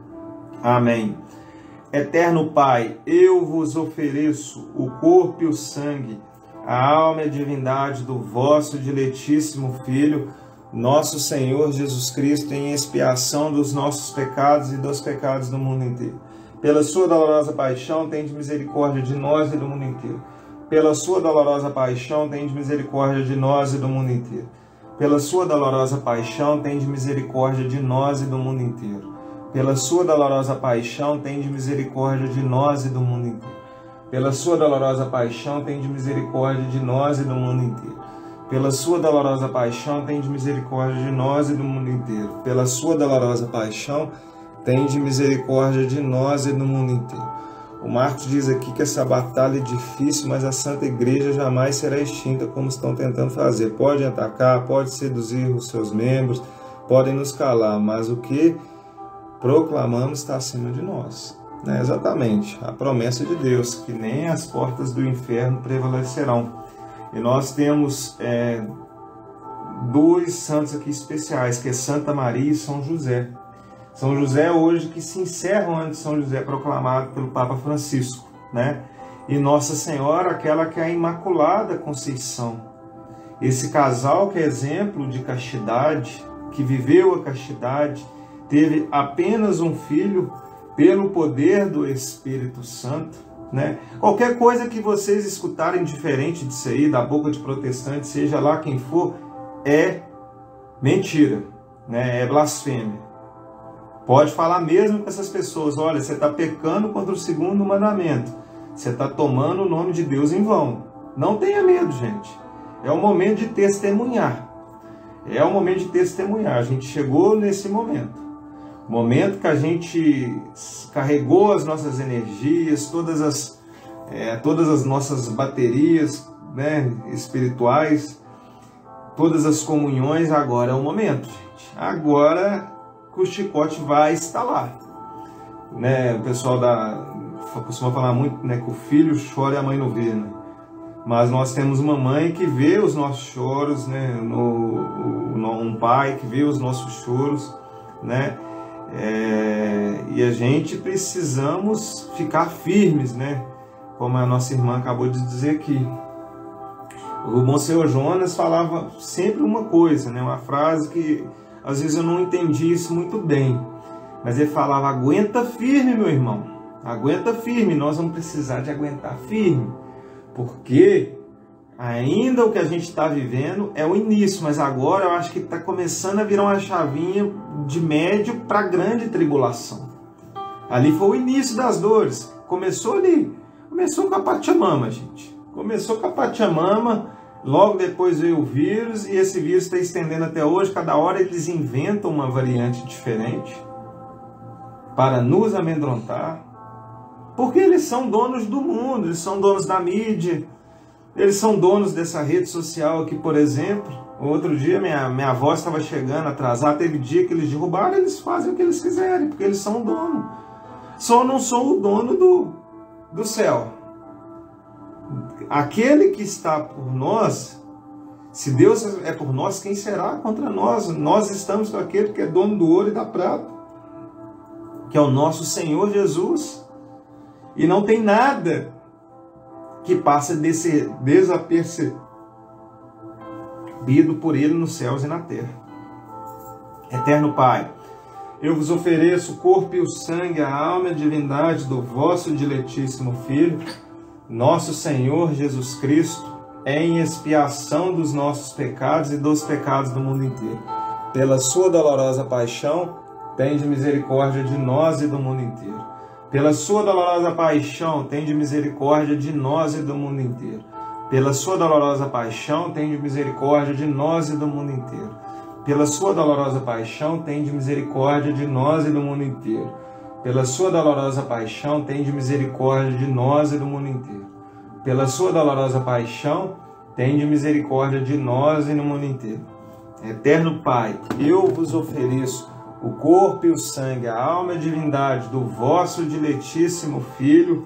Amém. Eterno Pai, eu vos ofereço o corpo e o sangue, a alma e a divindade do vosso diletíssimo Filho, nosso Senhor Jesus Cristo, em expiação dos nossos pecados e dos pecados do mundo inteiro. Pela sua dolorosa paixão, tende misericórdia de nós e do mundo inteiro. Pela sua dolorosa paixão, tende misericórdia de nós e do mundo inteiro. Pela sua dolorosa paixão, tende misericórdia de nós e do mundo inteiro. Pela sua dolorosa paixão, tende misericórdia de nós e do mundo inteiro. Pela sua dolorosa paixão, tende misericórdia de nós e do mundo inteiro. Pela sua dolorosa paixão, tende misericórdia de nós e do mundo inteiro. Pela sua dolorosa paixão, tende misericórdia de nós e do mundo inteiro. O Marcos diz aqui que essa batalha é difícil, mas a Santa Igreja jamais será extinta como estão tentando fazer. Podem atacar, pode seduzir os seus membros, podem nos calar, mas o que proclamamos está acima de nós. Né? Exatamente, a promessa de Deus, que nem as portas do inferno prevalecerão. E nós temos é, dois santos aqui especiais, que é Santa Maria e São José. São José hoje que se encerra antes de São José proclamado pelo Papa Francisco, né? E Nossa Senhora, aquela que é a Imaculada Conceição. Esse casal que é exemplo de castidade, que viveu a castidade, teve apenas um filho pelo poder do Espírito Santo, né? Qualquer coisa que vocês escutarem diferente disso aí, da boca de protestante, seja lá quem for, é mentira, né? É blasfêmia. Pode falar mesmo com essas pessoas, olha, você está pecando contra o segundo mandamento, você está tomando o nome de Deus em vão. Não tenha medo, gente. É o momento de testemunhar. É o momento de testemunhar. A gente chegou nesse momento. Momento que a gente carregou as nossas energias, todas as, é, todas as nossas baterias, né, espirituais, todas as comunhões. Agora é o momento, gente. Agora que o chicote vai estalar. Né? O pessoal da, costuma falar muito, né, que o filho chora e a mãe não vê. Né? Mas nós temos uma mãe que vê os nossos choros, né? no, no, um pai que vê os nossos choros, né? É, e a gente precisamos ficar firmes, né? Como a nossa irmã acabou de dizer aqui. O Monsenhor Jonas falava sempre uma coisa, né? Uma frase que às vezes eu não entendi isso muito bem, mas ele falava: aguenta firme, meu irmão, aguenta firme. Nós vamos precisar de aguentar firme, porque Ainda o que a gente está vivendo é o início, mas agora eu acho que está começando a virar uma chavinha de médio para grande tribulação. Ali foi o início das dores. Começou ali. Começou com a Pachamama, gente. Começou com a Pachamama, logo depois veio o vírus, e esse vírus está estendendo até hoje. Cada hora eles inventam uma variante diferente para nos amedrontar. Porque eles são donos do mundo, eles são donos da mídia, eles são donos dessa rede social aqui, por exemplo. Outro dia minha, minha avó estava chegando atrasada, teve dia que eles derrubaram, eles fazem o que eles quiserem, porque eles são o dono. Só não são o dono do, do céu. Aquele que está por nós, se Deus é por nós, quem será contra nós? Nós estamos com aquele que é dono do ouro e da prata, que é o nosso Senhor Jesus. E não tem nada que passe desse desapercebido por Ele nos céus e na terra. Eterno Pai, eu vos ofereço o corpo e o sangue, a alma e a divindade do vosso diletíssimo Filho, nosso Senhor Jesus Cristo, em expiação dos nossos pecados e dos pecados do mundo inteiro. Pela sua dolorosa paixão, tende misericórdia de nós e do mundo inteiro. Pela sua dolorosa paixão, tende misericórdia de nós e do mundo inteiro. Pela sua dolorosa paixão, tende misericórdia de nós e do mundo inteiro. Pela sua dolorosa paixão, tende misericórdia de nós e do mundo inteiro. Pela sua dolorosa paixão, tende misericórdia de nós e do mundo inteiro. Pela sua dolorosa paixão, tende misericórdia de nós e do mundo inteiro. Eterno Pai, eu vos ofereço o corpo e o sangue, a alma e a divindade do vosso diletíssimo Filho,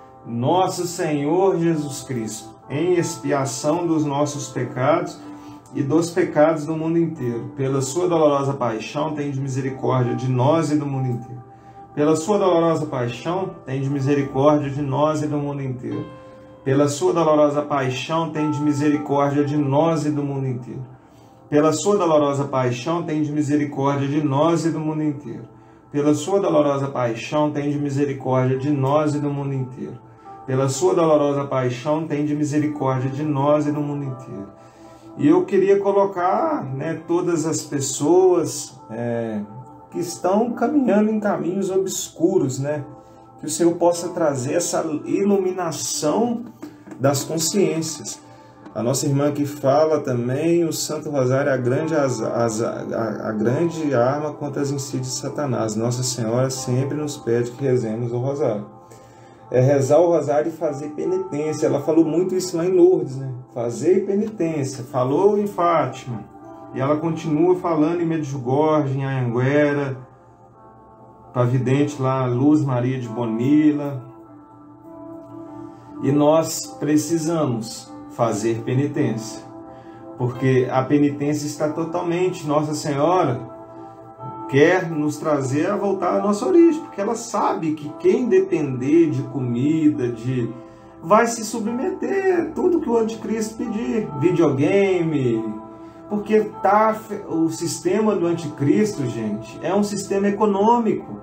nosso Senhor Jesus Cristo, em expiação dos nossos pecados e dos pecados do mundo inteiro. Pela sua dolorosa paixão, tende misericórdia de nós e do mundo inteiro. Pela sua dolorosa paixão, tende misericórdia de nós e do mundo inteiro. Pela sua dolorosa paixão, tende misericórdia de nós e do mundo inteiro. Pela sua dolorosa paixão, tende misericórdia de nós e do mundo inteiro. Pela sua dolorosa paixão, tende misericórdia de nós e do mundo inteiro. Pela sua dolorosa paixão, tende misericórdia de nós e do mundo inteiro. E eu queria colocar, né, todas as pessoas é, que estão caminhando em caminhos obscuros, né? Que o Senhor possa trazer essa iluminação das consciências. A nossa irmã que fala também, o Santo Rosário é a grande, as, as, a, a grande arma contra as insídias de Satanás. Nossa Senhora sempre nos pede que rezemos o Rosário. É rezar o Rosário e fazer penitência. Ela falou muito isso lá em Lourdes, né? Fazer penitência. Falou em Fátima. E ela continua falando em Medjugorje, em Anhanguera, para a vidente lá, Luz Maria de Bonilla. E nós precisamos fazer penitência, porque a penitência está totalmente, Nossa Senhora quer nos trazer a voltar à nossa origem, porque ela sabe que quem depender de comida, de vai se submeter a tudo que o anticristo pedir, videogame, porque tá, o sistema do anticristo, gente, é um sistema econômico.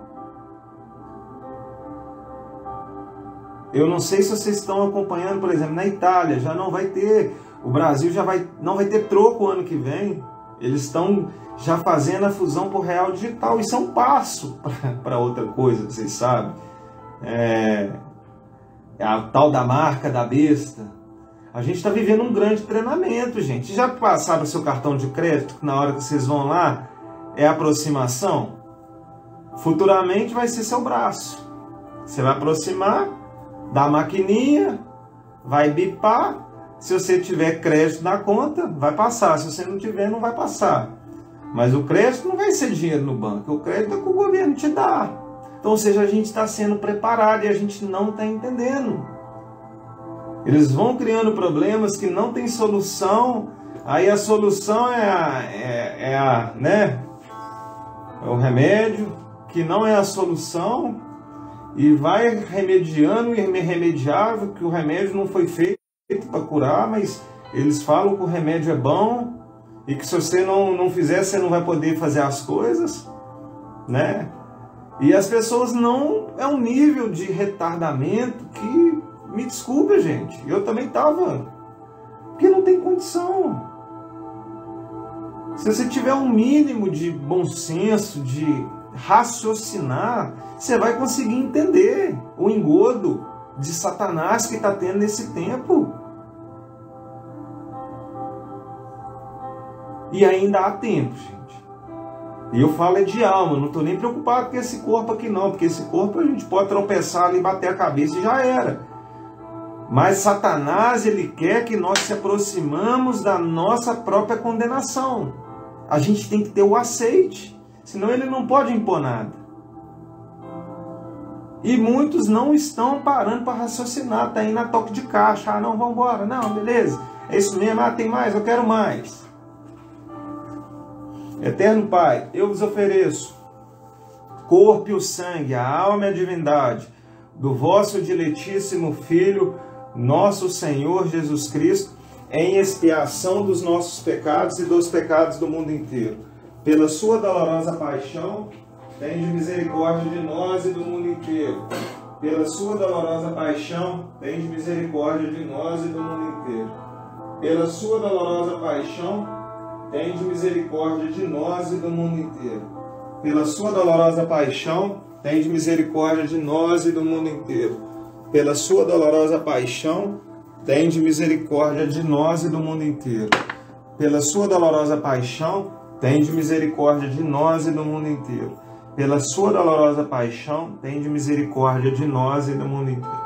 Eu não sei se vocês estão acompanhando, por exemplo, na Itália já não vai ter, o Brasil já vai, não vai ter troco ano que vem. Eles estão já fazendo a fusão por real digital. Isso é um passo para outra coisa, vocês sabem. É, é a tal da marca da besta. A gente está vivendo um grande treinamento, gente. Já passaram o seu cartão de crédito, que na hora que vocês vão lá, é aproximação? Futuramente vai ser seu braço. Você vai aproximar da maquininha, vai bipar. Se você tiver crédito na conta, vai passar. Se você não tiver, não vai passar. Mas o crédito não vai ser dinheiro no banco. O crédito é que o governo te dá. Então, ou seja, a gente está sendo preparado e a gente não está entendendo. Eles vão criando problemas que não tem solução. Aí a solução é a, é, é a, né? É o remédio, que não é a solução. E vai remediando e irremediável, que o remédio não foi feito para curar, mas eles falam que o remédio é bom e que se você não, não fizer, você não vai poder fazer as coisas, né? E as pessoas não... É um nível de retardamento que... Me desculpa, gente. Eu também estava... Porque não tem condição. Se você tiver um mínimo de bom senso, de raciocinar, você vai conseguir entender o engodo de Satanás que está tendo nesse tempo. E ainda há tempo, gente. E eu falo é de alma, não estou nem preocupado com esse corpo aqui não, porque esse corpo a gente pode tropeçar ali, bater a cabeça e já era. Mas Satanás, ele quer que nós se aproximamos da nossa própria condenação. A gente tem que ter o aceite, senão ele não pode impor nada. E muitos não estão parando para raciocinar, tá aí na toque de caixa. Ah, não, vamos embora. Não, beleza. É isso mesmo, ah, tem mais, eu quero mais. Eterno Pai, eu vos ofereço corpo e o sangue, a alma e a divindade do vosso diletíssimo Filho, nosso Senhor Jesus Cristo, em expiação dos nossos pecados e dos pecados do mundo inteiro. Pela sua dolorosa paixão, tende misericórdia de nós e do mundo inteiro. Pela sua dolorosa paixão, tende misericórdia de nós e do mundo inteiro. Pela sua dolorosa paixão, tende misericórdia de nós e do mundo inteiro. Pela sua dolorosa paixão, tende misericórdia de nós e do mundo inteiro. Pela sua dolorosa paixão, tende misericórdia de nós e do mundo inteiro. Pela sua dolorosa paixão, tende misericórdia de nós e do mundo inteiro. Pela sua dolorosa paixão, tende misericórdia de nós e do mundo inteiro.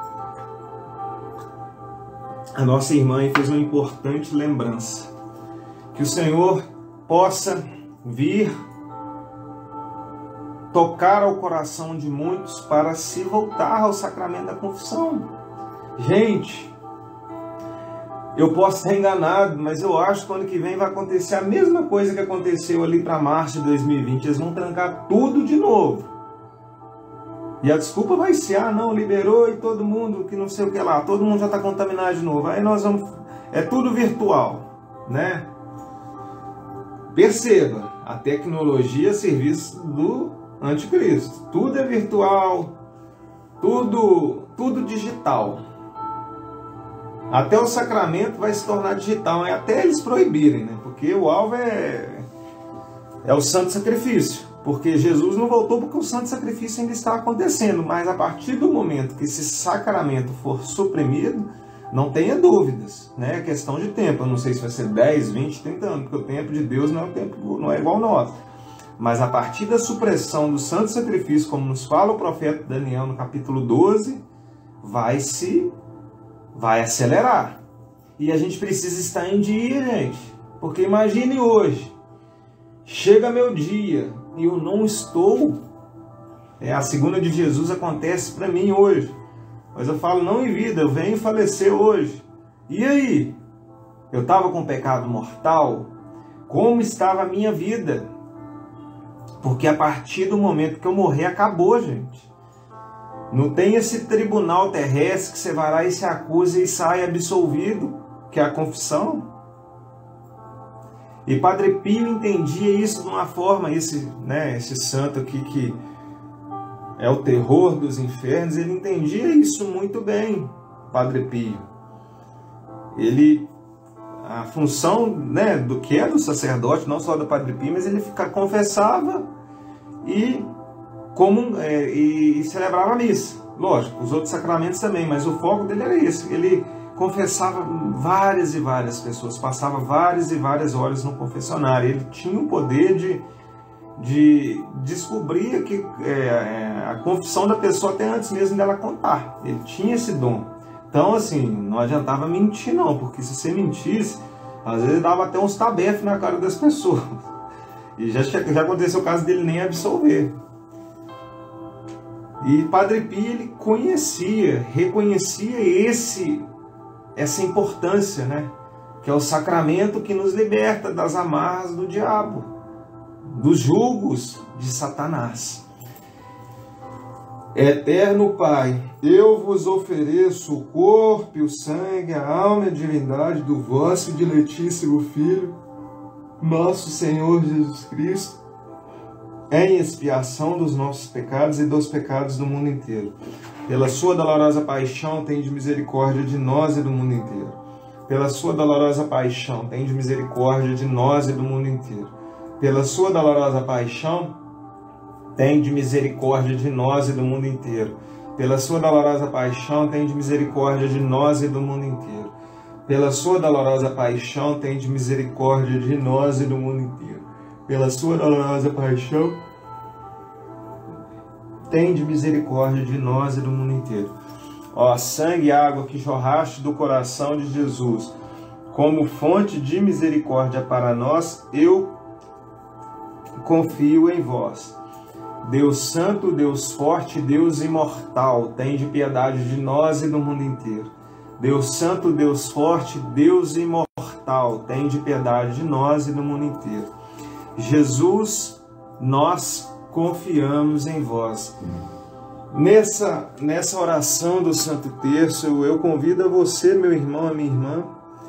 A nossa irmã fez uma importante lembrança. Que o Senhor possa vir tocar ao coração de muitos para se voltar ao sacramento da confissão. Gente, eu posso estar enganado, mas eu acho que o ano que vem vai acontecer a mesma coisa que aconteceu ali para março de dois mil e vinte. Eles vão trancar tudo de novo. E a desculpa vai ser, ah não, liberou e todo mundo, que não sei o que lá, todo mundo já está contaminado de novo. Aí nós vamos, é tudo virtual, né? Perceba, a tecnologia é serviço do anticristo. Tudo é virtual, tudo, tudo digital. Até o sacramento vai se tornar digital, até eles proibirem, né? Porque o alvo é, é o santo sacrifício. Porque Jesus não voltou porque o santo sacrifício ainda está acontecendo. Mas a partir do momento que esse sacramento for suprimido, não tenha dúvidas, né? É questão de tempo. Eu não sei se vai ser dez, vinte, trinta anos, porque o tempo de Deus não é, o tempo, não é igual ao nosso. Mas a partir da supressão do santo sacrifício, como nos fala o profeta Daniel no capítulo doze, vai se vai acelerar. E a gente precisa estar em dia, gente. Porque imagine hoje, chega meu dia e eu não estou. É, a segunda de Jesus acontece para mim hoje. Mas eu falo, não em vida, eu venho falecer hoje. E aí? Eu estava com pecado mortal? Como estava a minha vida? Porque a partir do momento que eu morrer, acabou, gente. Não tem esse tribunal terrestre que você vai lá e se acusa e sai absolvido, que é a confissão. E Padre Pio entendia isso de uma forma, esse, né, esse santo aqui que é o terror dos infernos, ele entendia isso muito bem, Padre Pio. Ele, a função, né, do que é do sacerdote, não só do Padre Pio, mas ele fica, confessava e, como, é, e, e celebrava a missa. Lógico, os outros sacramentos também, mas o foco dele era esse. Ele confessava várias e várias pessoas, passava várias e várias horas no confessionário. Ele tinha o poder de de descobrir que, é, a confissão da pessoa até antes mesmo dela contar. Ele tinha esse dom. Então, assim, não adiantava mentir não, porque se você mentisse, às vezes dava até uns tabefes na cara das pessoas. E já, já aconteceu o caso dele nem absolver. E Padre Pio, ele conhecia, reconhecia esse, essa importância, né? Que é o sacramento que nos liberta das amarras do diabo, dos julgos de Satanás. Eterno Pai, eu vos ofereço o corpo e o sangue, a alma e a divindade do vosso diletíssimo Filho, nosso Senhor Jesus Cristo, em expiação dos nossos pecados e dos pecados do mundo inteiro. Pela sua dolorosa paixão, tende misericórdia de nós e do mundo inteiro. pela sua dolorosa paixão, tende misericórdia de nós e do mundo inteiro. Pela sua dolorosa paixão, tende misericórdia de nós e do mundo inteiro. Pela sua dolorosa paixão, tende misericórdia de nós e do mundo inteiro. Pela sua dolorosa paixão, tende misericórdia de nós e do mundo inteiro. Pela sua dolorosa paixão, tende misericórdia de nós e do mundo inteiro. Ó sangue e água que jorraste do coração de Jesus, como fonte de misericórdia para nós, eu confio em vós. Deus santo, Deus forte, Deus imortal, tende piedade de nós e do mundo inteiro. Deus santo, Deus forte, Deus imortal, tende piedade de nós e do mundo inteiro. Jesus, nós confiamos em vós. Nessa, nessa oração do Santo Terço, eu convido a você, meu irmão, a minha irmã,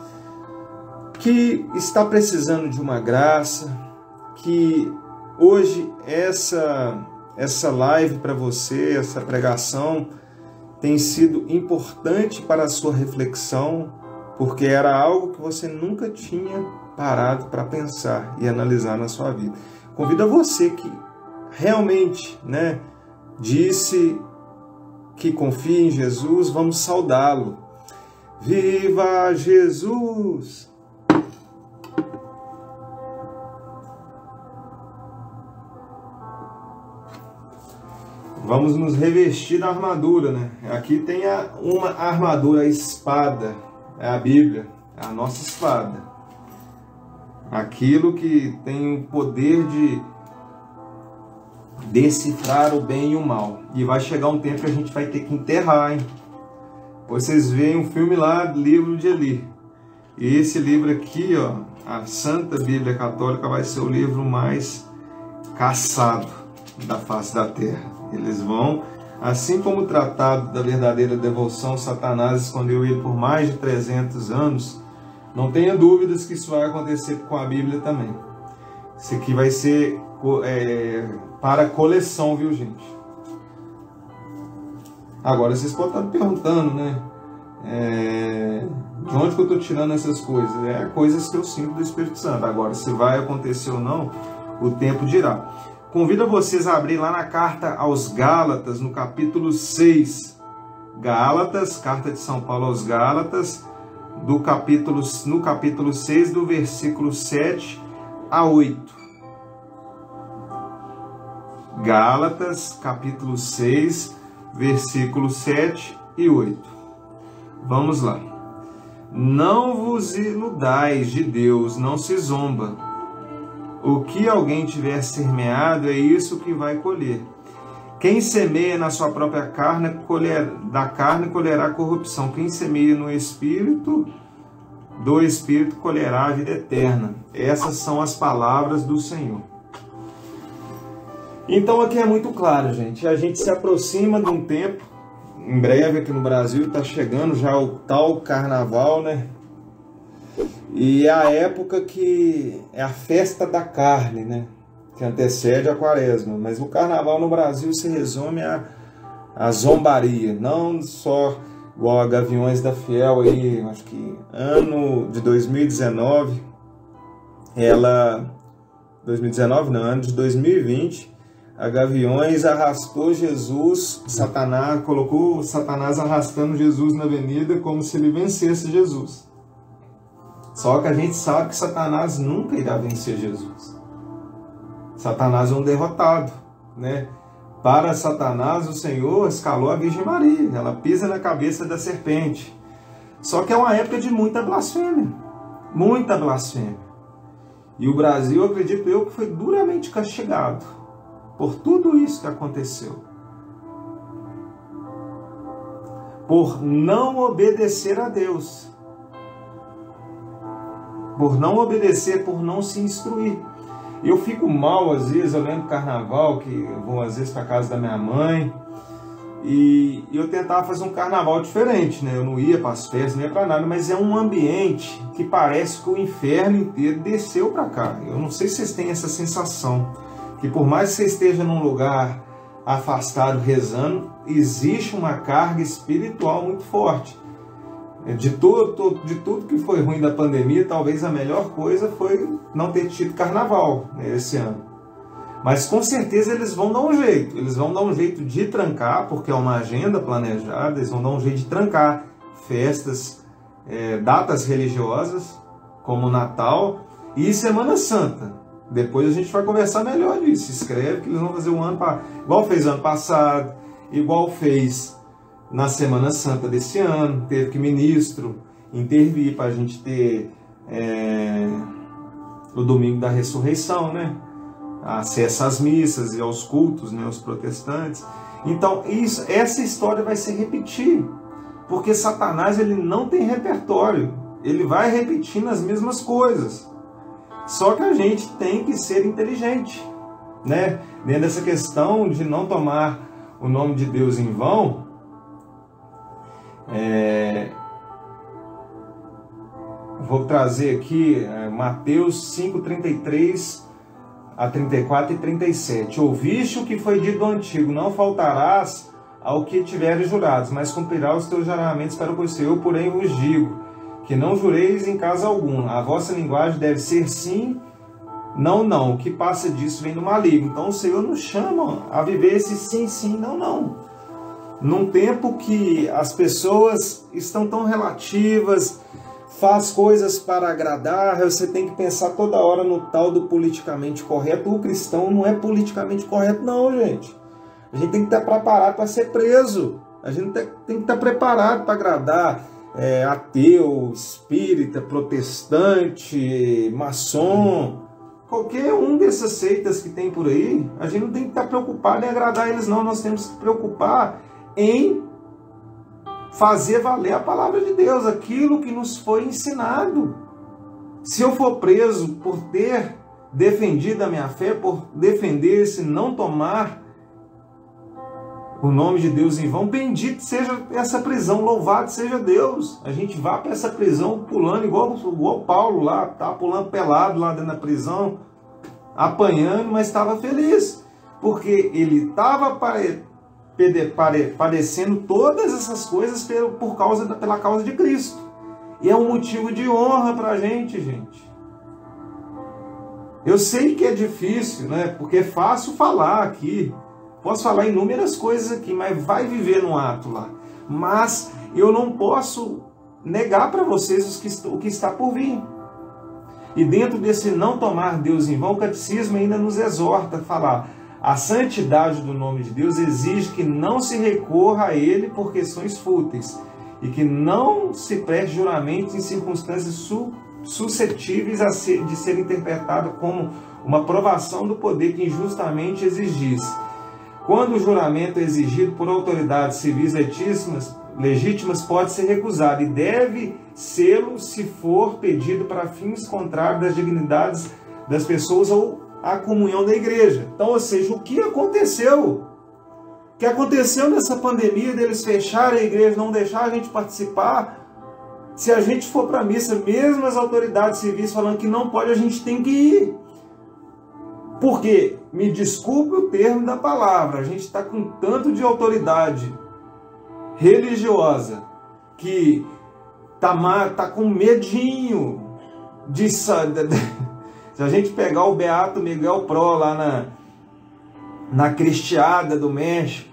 que está precisando de uma graça, que hoje essa, essa live para você, essa pregação, tem sido importante para a sua reflexão, porque era algo que você nunca tinha parado para pensar e analisar na sua vida. Convido a você que realmente, né, disse que confia em Jesus, vamos saudá-lo. Viva Jesus! Vamos nos revestir da armadura, né? Aqui tem a, uma armadura, a espada, é a Bíblia, é a nossa espada. Aquilo que tem o poder de decifrar o bem e o mal. E vai chegar um tempo que a gente vai ter que enterrar, hein? Pois vocês veem um filme lá, livro de Eli. E esse livro aqui, ó, a Santa Bíblia Católica, vai ser o livro mais caçado da face da terra. Eles vão, assim como o Tratado da Verdadeira Devoção, Satanás escondeu ele por mais de trezentos anos, não tenha dúvidas que isso vai acontecer com a Bíblia também. Isso aqui vai ser é, para coleção, viu, gente? Agora, vocês podem estar me perguntando, né? É, de onde que eu estou tirando essas coisas? É coisas que eu sinto do Espírito Santo. Agora, se vai acontecer ou não, o tempo dirá. Convido vocês a abrir lá na carta aos Gálatas, no capítulo seis. Gálatas, carta de São Paulo aos Gálatas, do capítulo, no capítulo seis, do versículo sete a oito. Gálatas, capítulo seis, versículos sete e oito. Vamos lá. Não vos iludais de Deus, não se zomba. O que alguém tiver semeado é isso que vai colher. Quem semeia na sua própria carne, colher, da carne colherá corrupção. Quem semeia no Espírito, do Espírito colherá a vida eterna. Essas são as palavras do Senhor. Então aqui é muito claro, gente. A gente se aproxima de um tempo, em breve aqui no Brasil, está chegando já o tal carnaval, né? E é a época que é a festa da carne, né? Que antecede a quaresma. Mas o carnaval no Brasil se resume a, a zombaria. Não só igual a Gaviões da Fiel aí, acho que ano de dois mil e dezenove, ela... dois mil e dezenove não, ano de dois mil e vinte, a Gaviões arrastou Jesus, Satanás, colocou Satanás arrastando Jesus na avenida como se ele vencesse Jesus. Só que a gente sabe que Satanás nunca irá vencer Jesus. Satanás é um derrotado, né? Para Satanás, o Senhor escalou a Virgem Maria. Ela pisa na cabeça da serpente. Só que é uma época de muita blasfêmia. Muita blasfêmia. E o Brasil, acredito eu, que foi duramente castigado por tudo isso que aconteceu. Por não obedecer a Deus. Por não obedecer, por não se instruir. Eu fico mal, às vezes, eu lembro do carnaval, que eu vou às vezes para casa da minha mãe, e eu tentava fazer um carnaval diferente, né? Eu não ia para as festas, não ia para nada, mas é um ambiente que parece que o inferno inteiro desceu para cá. Eu não sei se vocês têm essa sensação, que por mais que você esteja num lugar afastado rezando, existe uma carga espiritual muito forte. De tudo, de tudo que foi ruim da pandemia, talvez a melhor coisa foi não ter tido carnaval, né, esse ano. Mas com certeza eles vão dar um jeito, eles vão dar um jeito de trancar, porque é uma agenda planejada, eles vão dar um jeito de trancar festas, é, datas religiosas, como Natal e Semana Santa. Depois a gente vai conversar melhor disso, escreve que eles vão fazer um ano, pra, igual fez ano passado, igual fez na Semana Santa desse ano, teve que ministro intervir para a gente ter é, o domingo da ressurreição, né? Acesso às missas e aos cultos, né? Os protestantes. Então, isso, essa história vai se repetir, porque Satanás ele não tem repertório, ele vai repetindo as mesmas coisas. Só que a gente tem que ser inteligente, né? Dentro dessa questão de não tomar o nome de Deus em vão. É, vou trazer aqui é, Mateus cinco, trinta e três a trinta e quatro e trinta e sete. Ouviste o que foi dito do antigo, não faltarás ao que tiveres jurados, mas cumprirás os teus juramentos para o Senhor. Eu, porém, vos digo que não jureis em caso algum. A vossa linguagem deve ser sim, não, não. O que passa disso vem do maligno. Então o Senhor nos chama a viver esse sim, sim, não, não. Num tempo que as pessoas estão tão relativas, faz coisas para agradar, você tem que pensar toda hora no tal do politicamente correto. O cristão não é politicamente correto não, gente. A gente tem que estar preparado para ser preso. A gente tem que estar preparado para agradar é, ateu, espírita, protestante, maçom. Qualquer um dessas seitas que tem por aí, a gente não tem que estar preocupado em agradar eles não. Nós temos que preocupar em fazer valer a palavra de Deus, aquilo que nos foi ensinado. Se eu for preso por ter defendido a minha fé, por defender-se, não tomar o nome de Deus em vão, bendito seja essa prisão, louvado seja Deus. A gente vai para essa prisão pulando, igual, igual Paulo lá, tá pulando pelado lá dentro da prisão, apanhando, mas estava feliz, porque ele estava padecendo todas essas coisas por causa, pela causa de Cristo. E é um motivo de honra para a gente, gente. Eu sei que é difícil, né? Porque é fácil falar aqui. Posso falar inúmeras coisas aqui, mas vai viver no ato lá. Mas eu não posso negar para vocês o que está por vir. E dentro desse não tomar Deus em vão, o catecismo ainda nos exorta a falar: a santidade do nome de Deus exige que não se recorra a ele por questões fúteis e que não se preste juramento em circunstâncias su suscetíveis a ser, de ser interpretado como uma provação do poder que injustamente exigisse. Quando o juramento é exigido por autoridades civis legítimas, legítimas pode ser recusado e deve sê-lo se for pedido para fins contrários das dignidades das pessoas ou à comunhão da igreja. Então, ou seja, o que aconteceu? O que aconteceu nessa pandemia deles fecharem a igreja, não deixar a gente participar? Se a gente for para a missa, mesmo as autoridades civis falando que não pode, a gente tem que ir. Porque, me desculpe o termo da palavra, a gente está com tanto de autoridade religiosa que está tá com medinho de... Se a gente pegar o Beato Miguel Pro lá na, na Cristiada do México,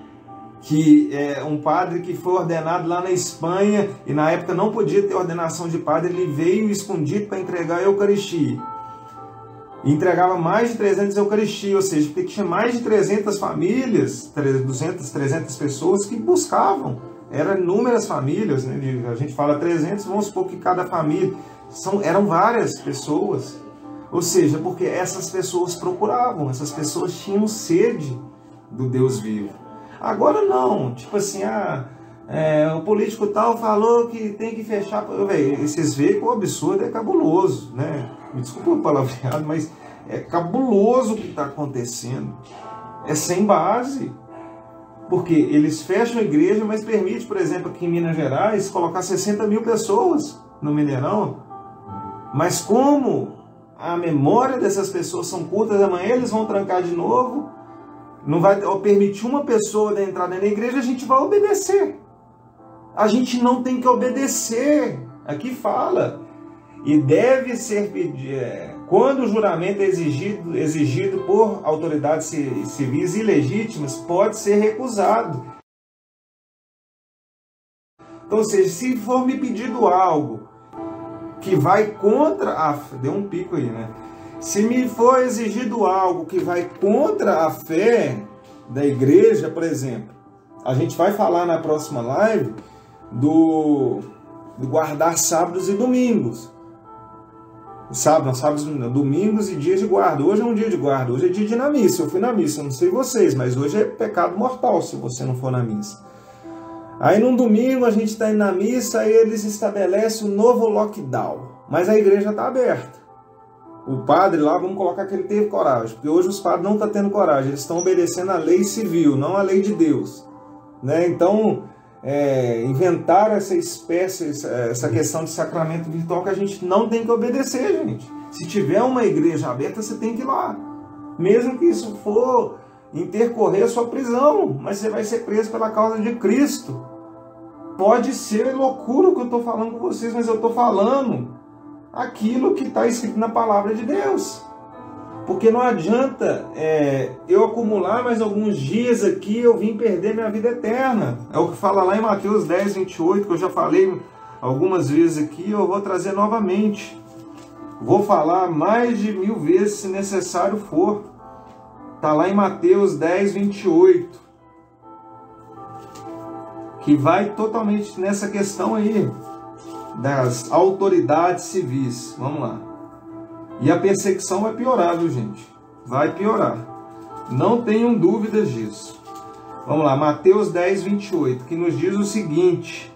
que é um padre que foi ordenado lá na Espanha e na época não podia ter ordenação de padre, ele veio escondido para entregar a Eucaristia. E entregava mais de trezentas Eucaristias, ou seja, porque tinha mais de trezentas famílias, duzentas, trezentas pessoas que buscavam. Eram inúmeras famílias, né? A gente fala trezentas, vamos supor que cada família, são, eram várias pessoas. Ou seja, porque essas pessoas procuravam, essas pessoas tinham sede do Deus vivo. Agora não, tipo assim, ah, é, o político tal falou que tem que fechar. Véio, vocês veem que o absurdo é cabuloso, né? Me desculpa o palavreado, mas é cabuloso o que está acontecendo. É sem base. Porque eles fecham a igreja, mas permite, por exemplo, aqui em Minas Gerais, colocar sessenta mil pessoas no Mineirão. Mas como a memória dessas pessoas são curtas, amanhã eles vão trancar de novo, não vai permitir uma pessoa da entrada na igreja, a gente vai obedecer. a gente não tem que obedecer. Aqui fala. E deve ser pedido, quando o juramento é exigido, exigido por autoridades civis ilegítimas, pode ser recusado. Então, ou seja, se for me pedido algo que vai contra a... Deu um pico aí, né? Se me for exigido algo que vai contra a fé da igreja, por exemplo, a gente vai falar na próxima live do, do guardar sábados e domingos. Sábado, sábados, domingos e dias de guarda. Hoje é um dia de guarda, hoje é dia de ir na missa. Eu fui na missa, não sei vocês, mas hoje é pecado mortal se você não for na missa. Aí num domingo a gente está indo na missa e eles estabelecem um novo lockdown. Mas a igreja está aberta. O padre lá, vamos colocar que ele teve coragem, porque hoje os padres não estão tendo coragem, eles estão obedecendo a lei civil, não a lei de Deus. Né? Então, é, inventaram essa espécie, essa questão de sacramento virtual que a gente não tem que obedecer, gente. Se tiver uma igreja aberta, você tem que ir lá. Mesmo que isso for intercorrer a sua prisão, mas você vai ser preso pela causa de Cristo. Pode ser loucura o que eu estou falando com vocês, mas eu estou falando aquilo que está escrito na palavra de Deus. Porque não adianta é, eu acumular mais alguns dias aqui, eu vim perder minha vida eterna. É o que fala lá em Mateus dez, vinte e oito, que eu já falei algumas vezes aqui, eu vou trazer novamente. Vou falar mais de mil vezes se necessário for. Está lá em Mateus dez, vinte e oito. Que vai totalmente nessa questão aí das autoridades civis. Vamos lá. E a perseguição vai piorar, viu, gente? Vai piorar. Não tenham dúvidas disso. Vamos lá, Mateus dez, vinte e oito, que nos diz o seguinte: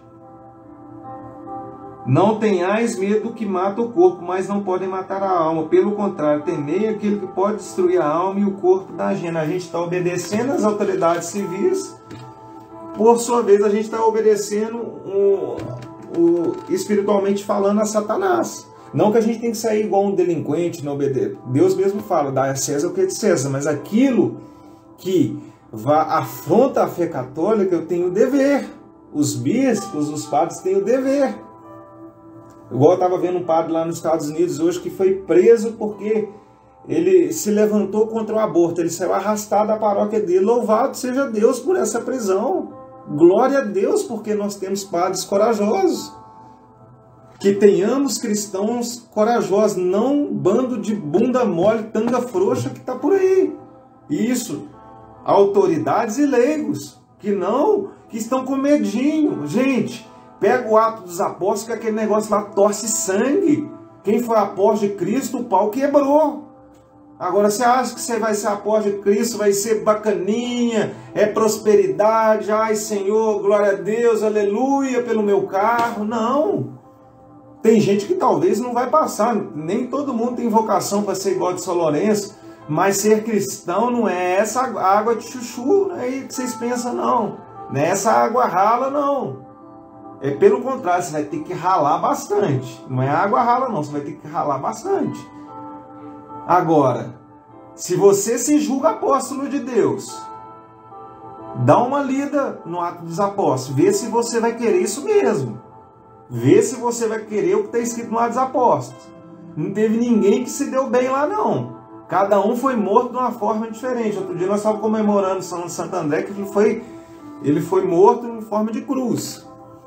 não tenhais medo do que mata o corpo, mas não podem matar a alma. Pelo contrário, temei aquele que pode destruir a alma e o corpo da gente. A gente está obedecendo às autoridades civis. Por sua vez, a gente está obedecendo o, o, espiritualmente falando a Satanás. Não que a gente tem que sair igual um delinquente, não obedecer. Deus mesmo fala, dá a César o que é de César. Mas aquilo que vá, afronta a fé católica, eu tenho o dever. Os bispos, os padres têm o dever. Igual eu estava vendo um padre lá nos Estados Unidos hoje que foi preso porque ele se levantou contra o aborto. Ele saiu arrastado da paróquia dele. Louvado seja Deus por essa prisão. Glória a Deus porque nós temos padres corajosos. Que tenhamos cristãos corajosos, não um bando de bunda mole, tanga frouxa que está por aí. Isso, autoridades e leigos, que não, que estão com medinho. Gente, pega o Atos dos Apóstolos, que aquele negócio lá torce sangue. Quem foi apóstolo de Cristo, o pau quebrou. Agora, você acha que você vai ser apóstolo de Cristo, vai ser bacaninha, é prosperidade, ai Senhor, glória a Deus, aleluia, pelo meu carro? Não. Tem gente que talvez não vai passar, nem todo mundo tem vocação para ser igual de São Lourenço, mas ser cristão não é essa água de chuchu, não é aí que vocês pensam, não. Não é essa água rala, não. É pelo contrário, você vai ter que ralar bastante. Não é água rala, não, você vai ter que ralar bastante. Agora, se você se julga apóstolo de Deus, dá uma lida no Atos dos Apóstolos, vê se você vai querer isso mesmo. Vê se você vai querer o que está escrito no Atos dos Apóstolos. Não teve ninguém que se deu bem lá, não. Cada um foi morto de uma forma diferente. Outro dia nós estávamos comemorando São Santo André, que ele foi, ele foi morto em forma de cruz.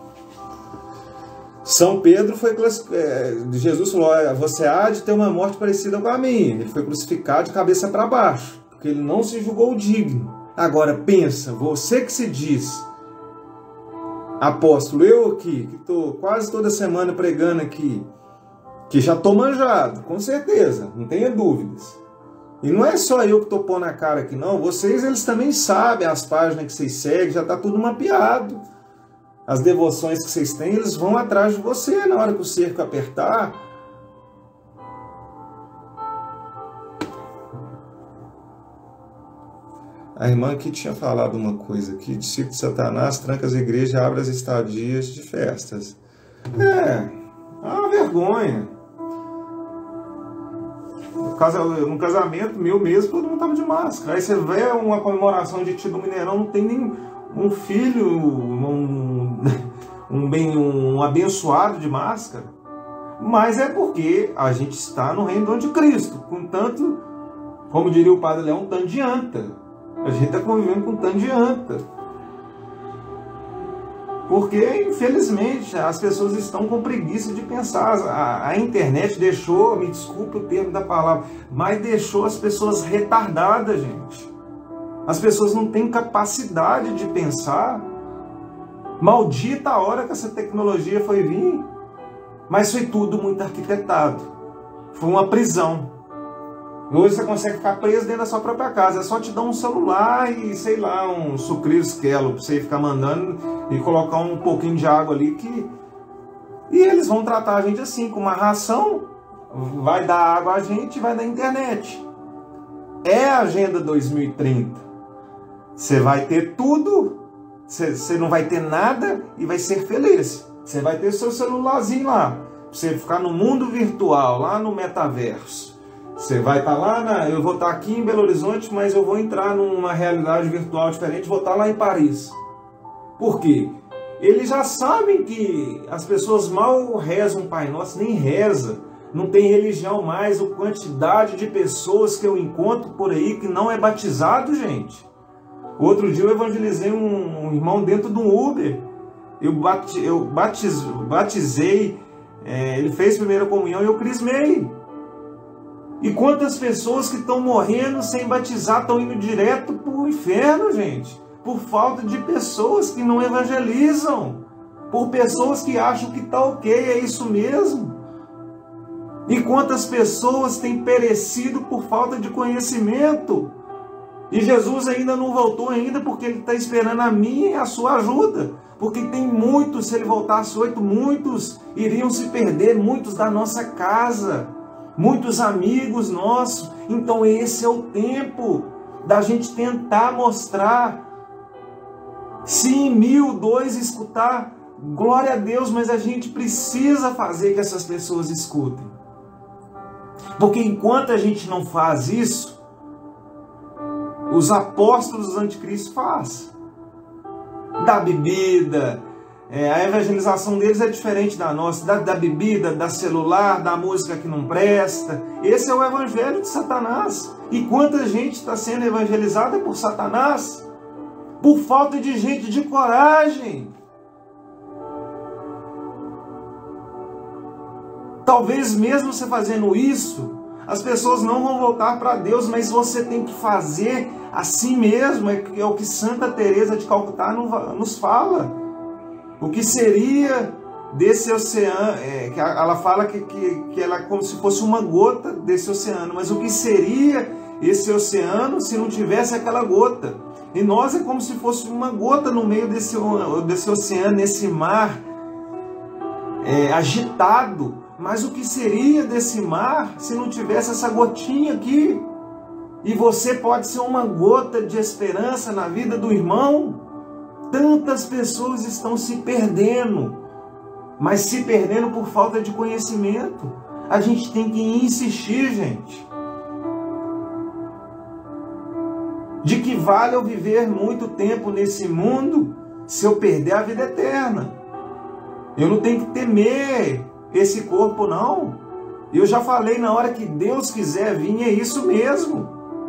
São Pedro foi classificado. Jesus falou: você há de ter uma morte parecida com a minha. Ele foi crucificado de cabeça para baixo, porque ele não se julgou digno. Agora pensa, você que se diz apóstolo, eu aqui, que estou quase toda semana pregando aqui, que já estou manjado, com certeza, não tenha dúvidas. E não é só eu que estou pondo a cara aqui, não. Vocês, eles também sabem as páginas que vocês seguem, já está tudo mapeado. As devoções que vocês têm, eles vão atrás de você na hora que o cerco apertar. A irmã aqui tinha falado uma coisa aqui: discípulo de Satanás tranca as igrejas e abre as estadias de festas. É, é uma vergonha. No casamento meu mesmo, todo mundo estava de máscara. Aí você vê uma comemoração de Tio do Mineirão, não tem nem um filho, um, um, bem, um abençoado de máscara, mas é porque a gente está no reino do anticristo, com tanto, como diria o Padre Leão, tanto de anta. A gente está convivendo com tanto de anta. Porque, infelizmente, as pessoas estão com preguiça de pensar. A, a internet deixou, me desculpe o termo da palavra, mas deixou as pessoas retardadas, gente. As pessoas não têm capacidade de pensar. Maldita a hora que essa tecnologia foi vir. Mas foi tudo muito arquitetado. Foi uma prisão. Hoje você consegue ficar preso dentro da sua própria casa. É só te dar um celular e, sei lá, um sucrilhos Quelo para você ficar mandando e colocar um pouquinho de água ali que... E eles vão tratar a gente assim, com uma ração, vai dar água a gente e vai dar internet. É a Agenda dois mil e trinta. Você vai ter tudo, você, você não vai ter nada e vai ser feliz. Você vai ter seu celularzinho lá, pra você ficar no mundo virtual, lá no metaverso. Você vai estar lá, na, eu vou estar aqui em Belo Horizonte, mas eu vou entrar numa realidade virtual diferente, vou estar lá em Paris. Por quê? Eles já sabem que as pessoas mal rezam o Pai Nosso, nem reza, não tem religião mais, a quantidade de pessoas que eu encontro por aí que não é batizado, gente. Outro dia eu evangelizei um, um irmão dentro de um Uber. Eu, bati, eu batiz, batizei, é, ele fez primeira comunhão e eu crismei. E quantas pessoas que estão morrendo sem batizar estão indo direto para o inferno, gente? Por falta de pessoas que não evangelizam. Por pessoas que acham que está ok, é isso mesmo. E quantas pessoas têm perecido por falta de conhecimento. E Jesus ainda não voltou ainda porque Ele está esperando a minha e a sua ajuda. Porque tem muitos, se Ele voltasse oito, muitos iriam se perder, muitos da nossa casa, muitos amigos nossos. Então esse é o tempo da gente tentar mostrar. Se em mil, dois escutar, glória a Deus, mas a gente precisa fazer que essas pessoas escutem. Porque enquanto a gente não faz isso, os apóstolos do anticristo fazem. Da bebida, é, a evangelização deles é diferente da nossa, da, da bebida, da celular, da música que não presta. Esse é o evangelho de Satanás. E quanta gente está sendo evangelizada por Satanás? Por falta de gente de coragem. Talvez mesmo você fazendo isso, as pessoas não vão voltar para Deus, mas você tem que fazer assim mesmo. É o que Santa Teresa de Calcutá nos fala. O que seria desse oceano, é, que ela fala que, que, que ela é como se fosse uma gota desse oceano, mas o que seria esse oceano se não tivesse aquela gota? E nós é como se fosse uma gota no meio desse, desse oceano, nesse mar é, agitado. Mas o que seria desse mar se não tivesse essa gotinha aqui? E você pode ser uma gota de esperança na vida do irmão. Tantas pessoas estão se perdendo, mas se perdendo por falta de conhecimento. A gente tem que insistir, gente. De que vale eu viver muito tempo nesse mundo se eu perder a vida eterna? Eu não tenho que temer esse corpo, não. Eu já falei, na hora que Deus quiser vir, é isso mesmo.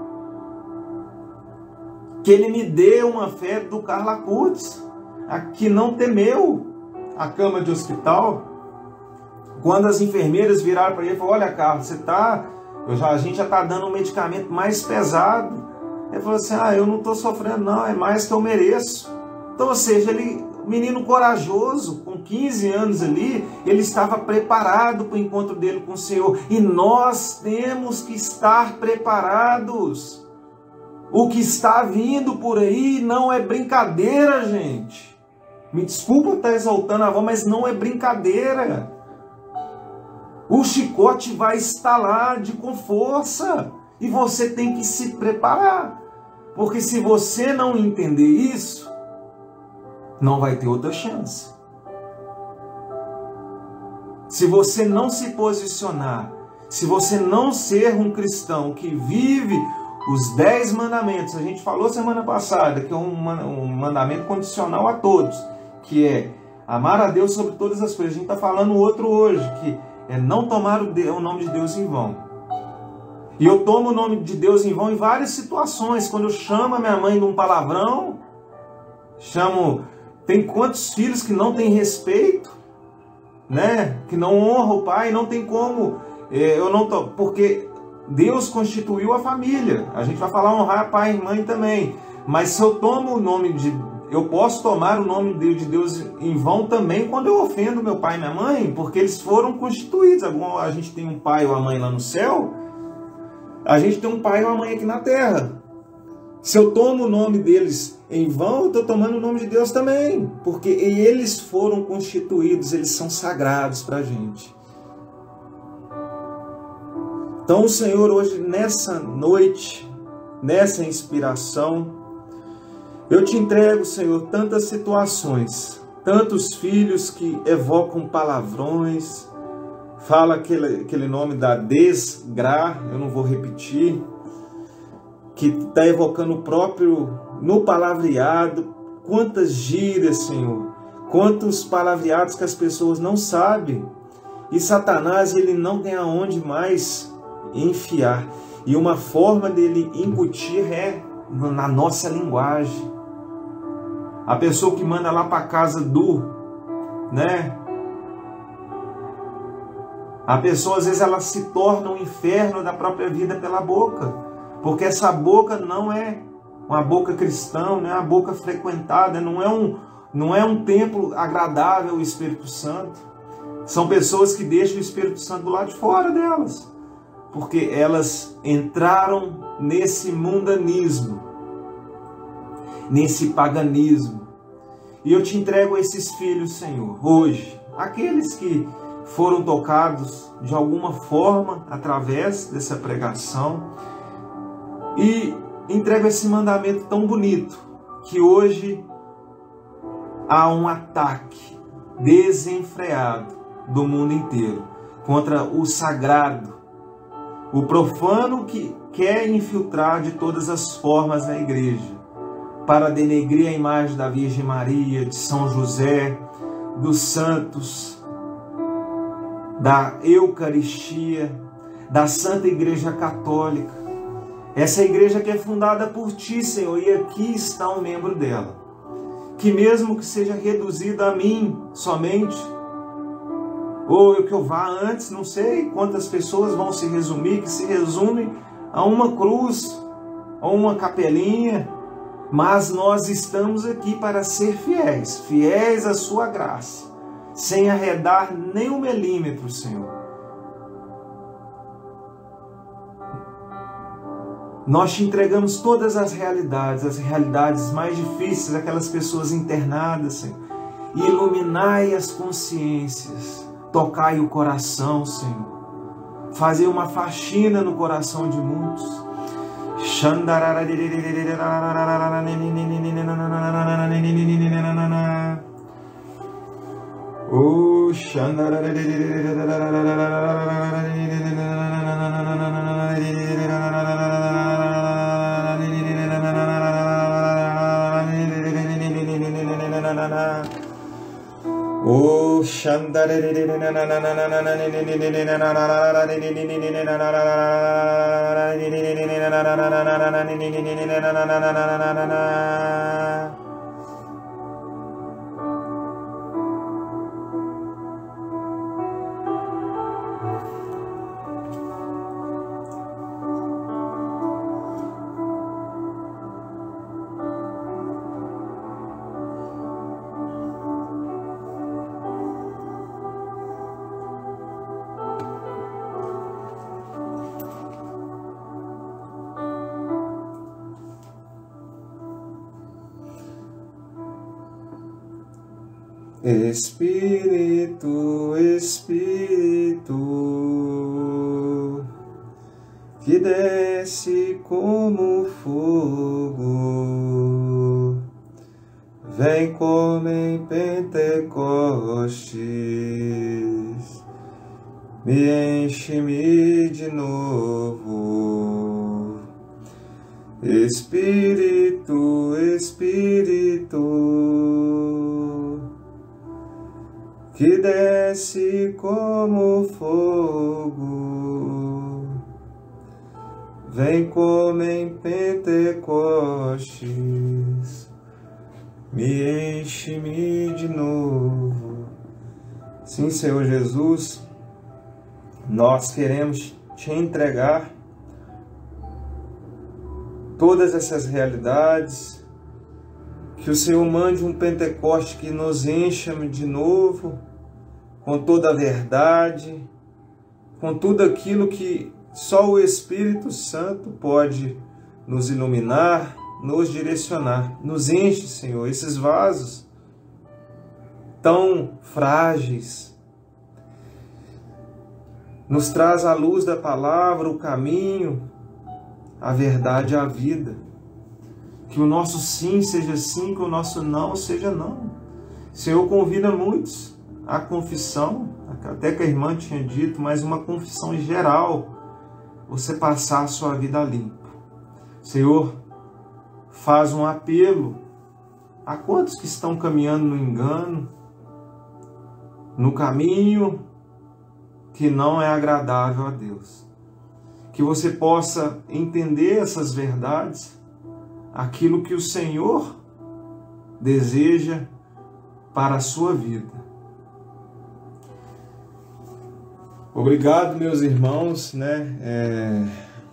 Que Ele me dê uma fé do Carla Curtis, a que não temeu a cama de hospital. Quando as enfermeiras viraram para ele e falaram: olha, Carlos, você tá, eu já, a gente já está dando um medicamento mais pesado. Ele falou assim: ah, eu não estou sofrendo não, é mais que eu mereço. Então, ou seja, ele, menino corajoso, com quinze anos ali, ele estava preparado para o encontro dele com o Senhor. E nós temos que estar preparados. O que está vindo por aí não é brincadeira, gente. Me desculpa estar exaltando a voz, mas não é brincadeira. O chicote vai estalar de com força. E você tem que se preparar. Porque se você não entender isso, não vai ter outra chance. Se você não se posicionar, se você não ser um cristão que vive os dez mandamentos, a gente falou semana passada que é um mandamento condicional a todos, que é Amar a Deus sobre todas as coisas. A gente está falando outro hoje, que é não tomar o nome de Deus em vão. E eu tomo o nome de Deus em vão em várias situações. Quando eu chamo a minha mãe de um palavrão, chamo... Tem quantos filhos que não têm respeito, né? Que não honram o pai, não tem como... É, eu não tô, porque Deus constituiu a família. A gente vai falar honrar pai e mãe também. Mas se eu tomo o nome de... Eu posso tomar o nome de Deus em vão também quando eu ofendo meu pai e minha mãe, porque eles foram constituídos. A gente tem um pai ou uma mãe lá no céu, a gente tem um pai ou uma mãe aqui na terra. Se eu tomo o nome deles em vão, eu estou tomando o nome de Deus também, porque eles foram constituídos, eles são sagrados para a gente. Então o Senhor hoje, nessa noite, nessa inspiração, eu te entrego, Senhor, tantas situações, tantos filhos que evocam palavrões, fala aquele, aquele nome da desgra, eu não vou repetir, que está evocando o próprio, no palavreado, quantas gírias, Senhor, quantos palavreados que as pessoas não sabem, e Satanás, ele não tem aonde mais enfiar, e uma forma dele incutir é na nossa linguagem. A pessoa que manda lá para casa do, né? A pessoa, às vezes, ela se torna um inferno da própria vida pela boca. Porque essa boca não é uma boca cristã, não é uma boca frequentada, não é um, não é um templo agradável ao Espírito Santo. São pessoas que deixam o Espírito Santo do lado de fora delas. Porque elas entraram nesse mundanismo, nesse paganismo. E eu te entrego esses filhos, Senhor, hoje, aqueles que foram tocados de alguma forma através dessa pregação, e entrego esse mandamento tão bonito, que hoje há um ataque desenfreado do mundo inteiro contra o sagrado, o profano que quer infiltrar de todas as formas na igreja, para denegrir a imagem da Virgem Maria, de São José, dos santos, da Eucaristia, da Santa Igreja Católica. Essa igreja que é fundada por Ti, Senhor, e aqui está um membro dela, que mesmo que seja reduzido a mim somente, ou eu que eu vá antes, não sei quantas pessoas vão se resumir, que se resumem a uma cruz, a uma capelinha, mas nós estamos aqui para ser fiéis, fiéis à Sua graça, sem arredar nem um milímetro, Senhor. Nós te entregamos todas as realidades, as realidades mais difíceis, aquelas pessoas internadas, Senhor. E iluminai as consciências, tocai o coração, Senhor. Fazer uma faxina no coração de muitos. Oh, Oh, Espírito, Espírito, que desce como fogo, vem como em Pentecostes, me enche-me de novo. Espírito, Espírito, que desce como fogo, vem como em Pentecostes, me enche-me de novo. Sim, Senhor Jesus, nós queremos te entregar todas essas realidades, que o Senhor mande um Pentecoste que nos encha de novo, com toda a verdade, com tudo aquilo que só o Espírito Santo pode nos iluminar, nos direcionar. Nos enche, Senhor, esses vasos tão frágeis. Nos traz a luz da palavra, o caminho, a verdade e a vida. Que o nosso sim seja sim, que o nosso não seja não. O Senhor convida muitos à confissão, até que a irmã tinha dito, mas uma confissão geral, você passar a sua vida limpo. O Senhor faz um apelo a quantos que estão caminhando no engano, no caminho que não é agradável a Deus. Que você possa entender essas verdades, aquilo que o Senhor deseja para a sua vida. Obrigado, meus irmãos, né? É...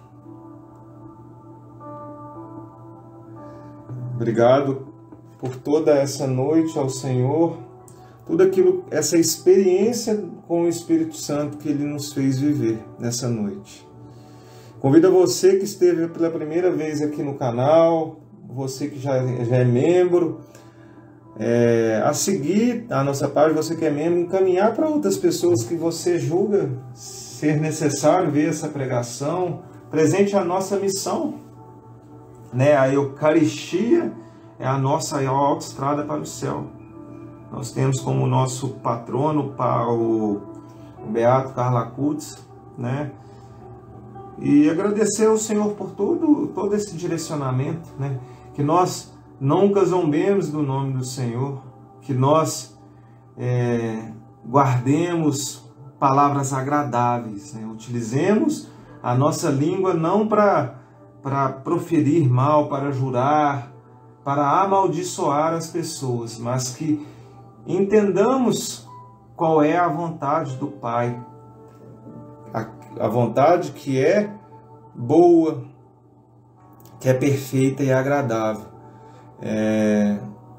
Obrigado por toda essa noite ao Senhor, tudo aquilo, essa experiência com o Espírito Santo que Ele nos fez viver nessa noite. Convido a você que esteve pela primeira vez aqui no canal, você que já, já é membro, é, a seguir a nossa página, você que é membro, encaminhar para outras pessoas que você julga ser necessário ver essa pregação, presente a nossa missão, né? A Eucaristia é a nossa autoestrada para o céu. Nós temos como nosso patrono o, o Beato Carla Cutz, né? E agradecer ao Senhor por todo, todo esse direcionamento, né? Que nós nunca zombemos do nome do Senhor, que nós é, guardemos palavras agradáveis, né? Utilizemos a nossa língua não para para proferir mal, para jurar, para amaldiçoar as pessoas, mas que entendamos qual é a vontade do Pai, a, a vontade que é boa, que é perfeita e agradável. É...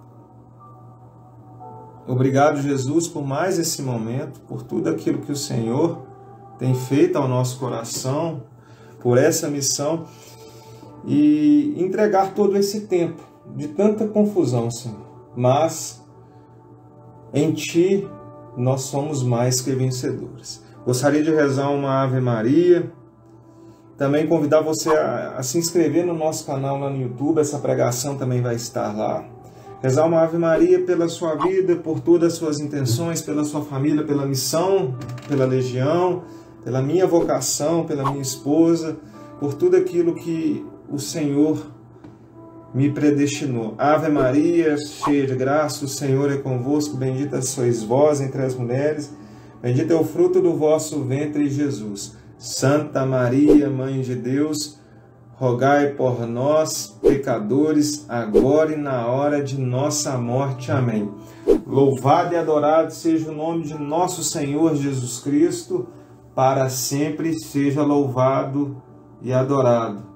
Obrigado, Jesus, por mais esse momento, por tudo aquilo que o Senhor tem feito ao nosso coração, por essa missão, e entregar todo esse tempo de tanta confusão, Senhor. Mas em Ti nós somos mais que vencedores. Gostaria de rezar uma Ave Maria. Também convidar você a, a se inscrever no nosso canal lá no YouTube. Essa pregação também vai estar lá. Rezar uma Ave Maria pela sua vida, por todas as suas intenções, pela sua família, pela missão, pela legião, pela minha vocação, pela minha esposa, por tudo aquilo que o Senhor me predestinou. Ave Maria, cheia de graça, o Senhor é convosco, bendita sois vós entre as mulheres, bendito é o fruto do vosso ventre, Jesus. Santa Maria, Mãe de Deus, rogai por nós, pecadores, agora e na hora de nossa morte. Amém. Louvado e adorado seja o nome de nosso Senhor Jesus Cristo, para sempre seja louvado e adorado.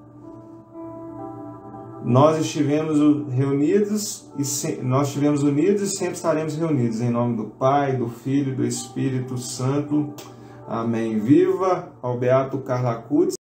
Nós estivemos reunidos e se... nós estivemos unidos e sempre estaremos reunidos em nome do Pai, do Filho e do Espírito Santo. Amém. Viva ao Beato Carla Cutz.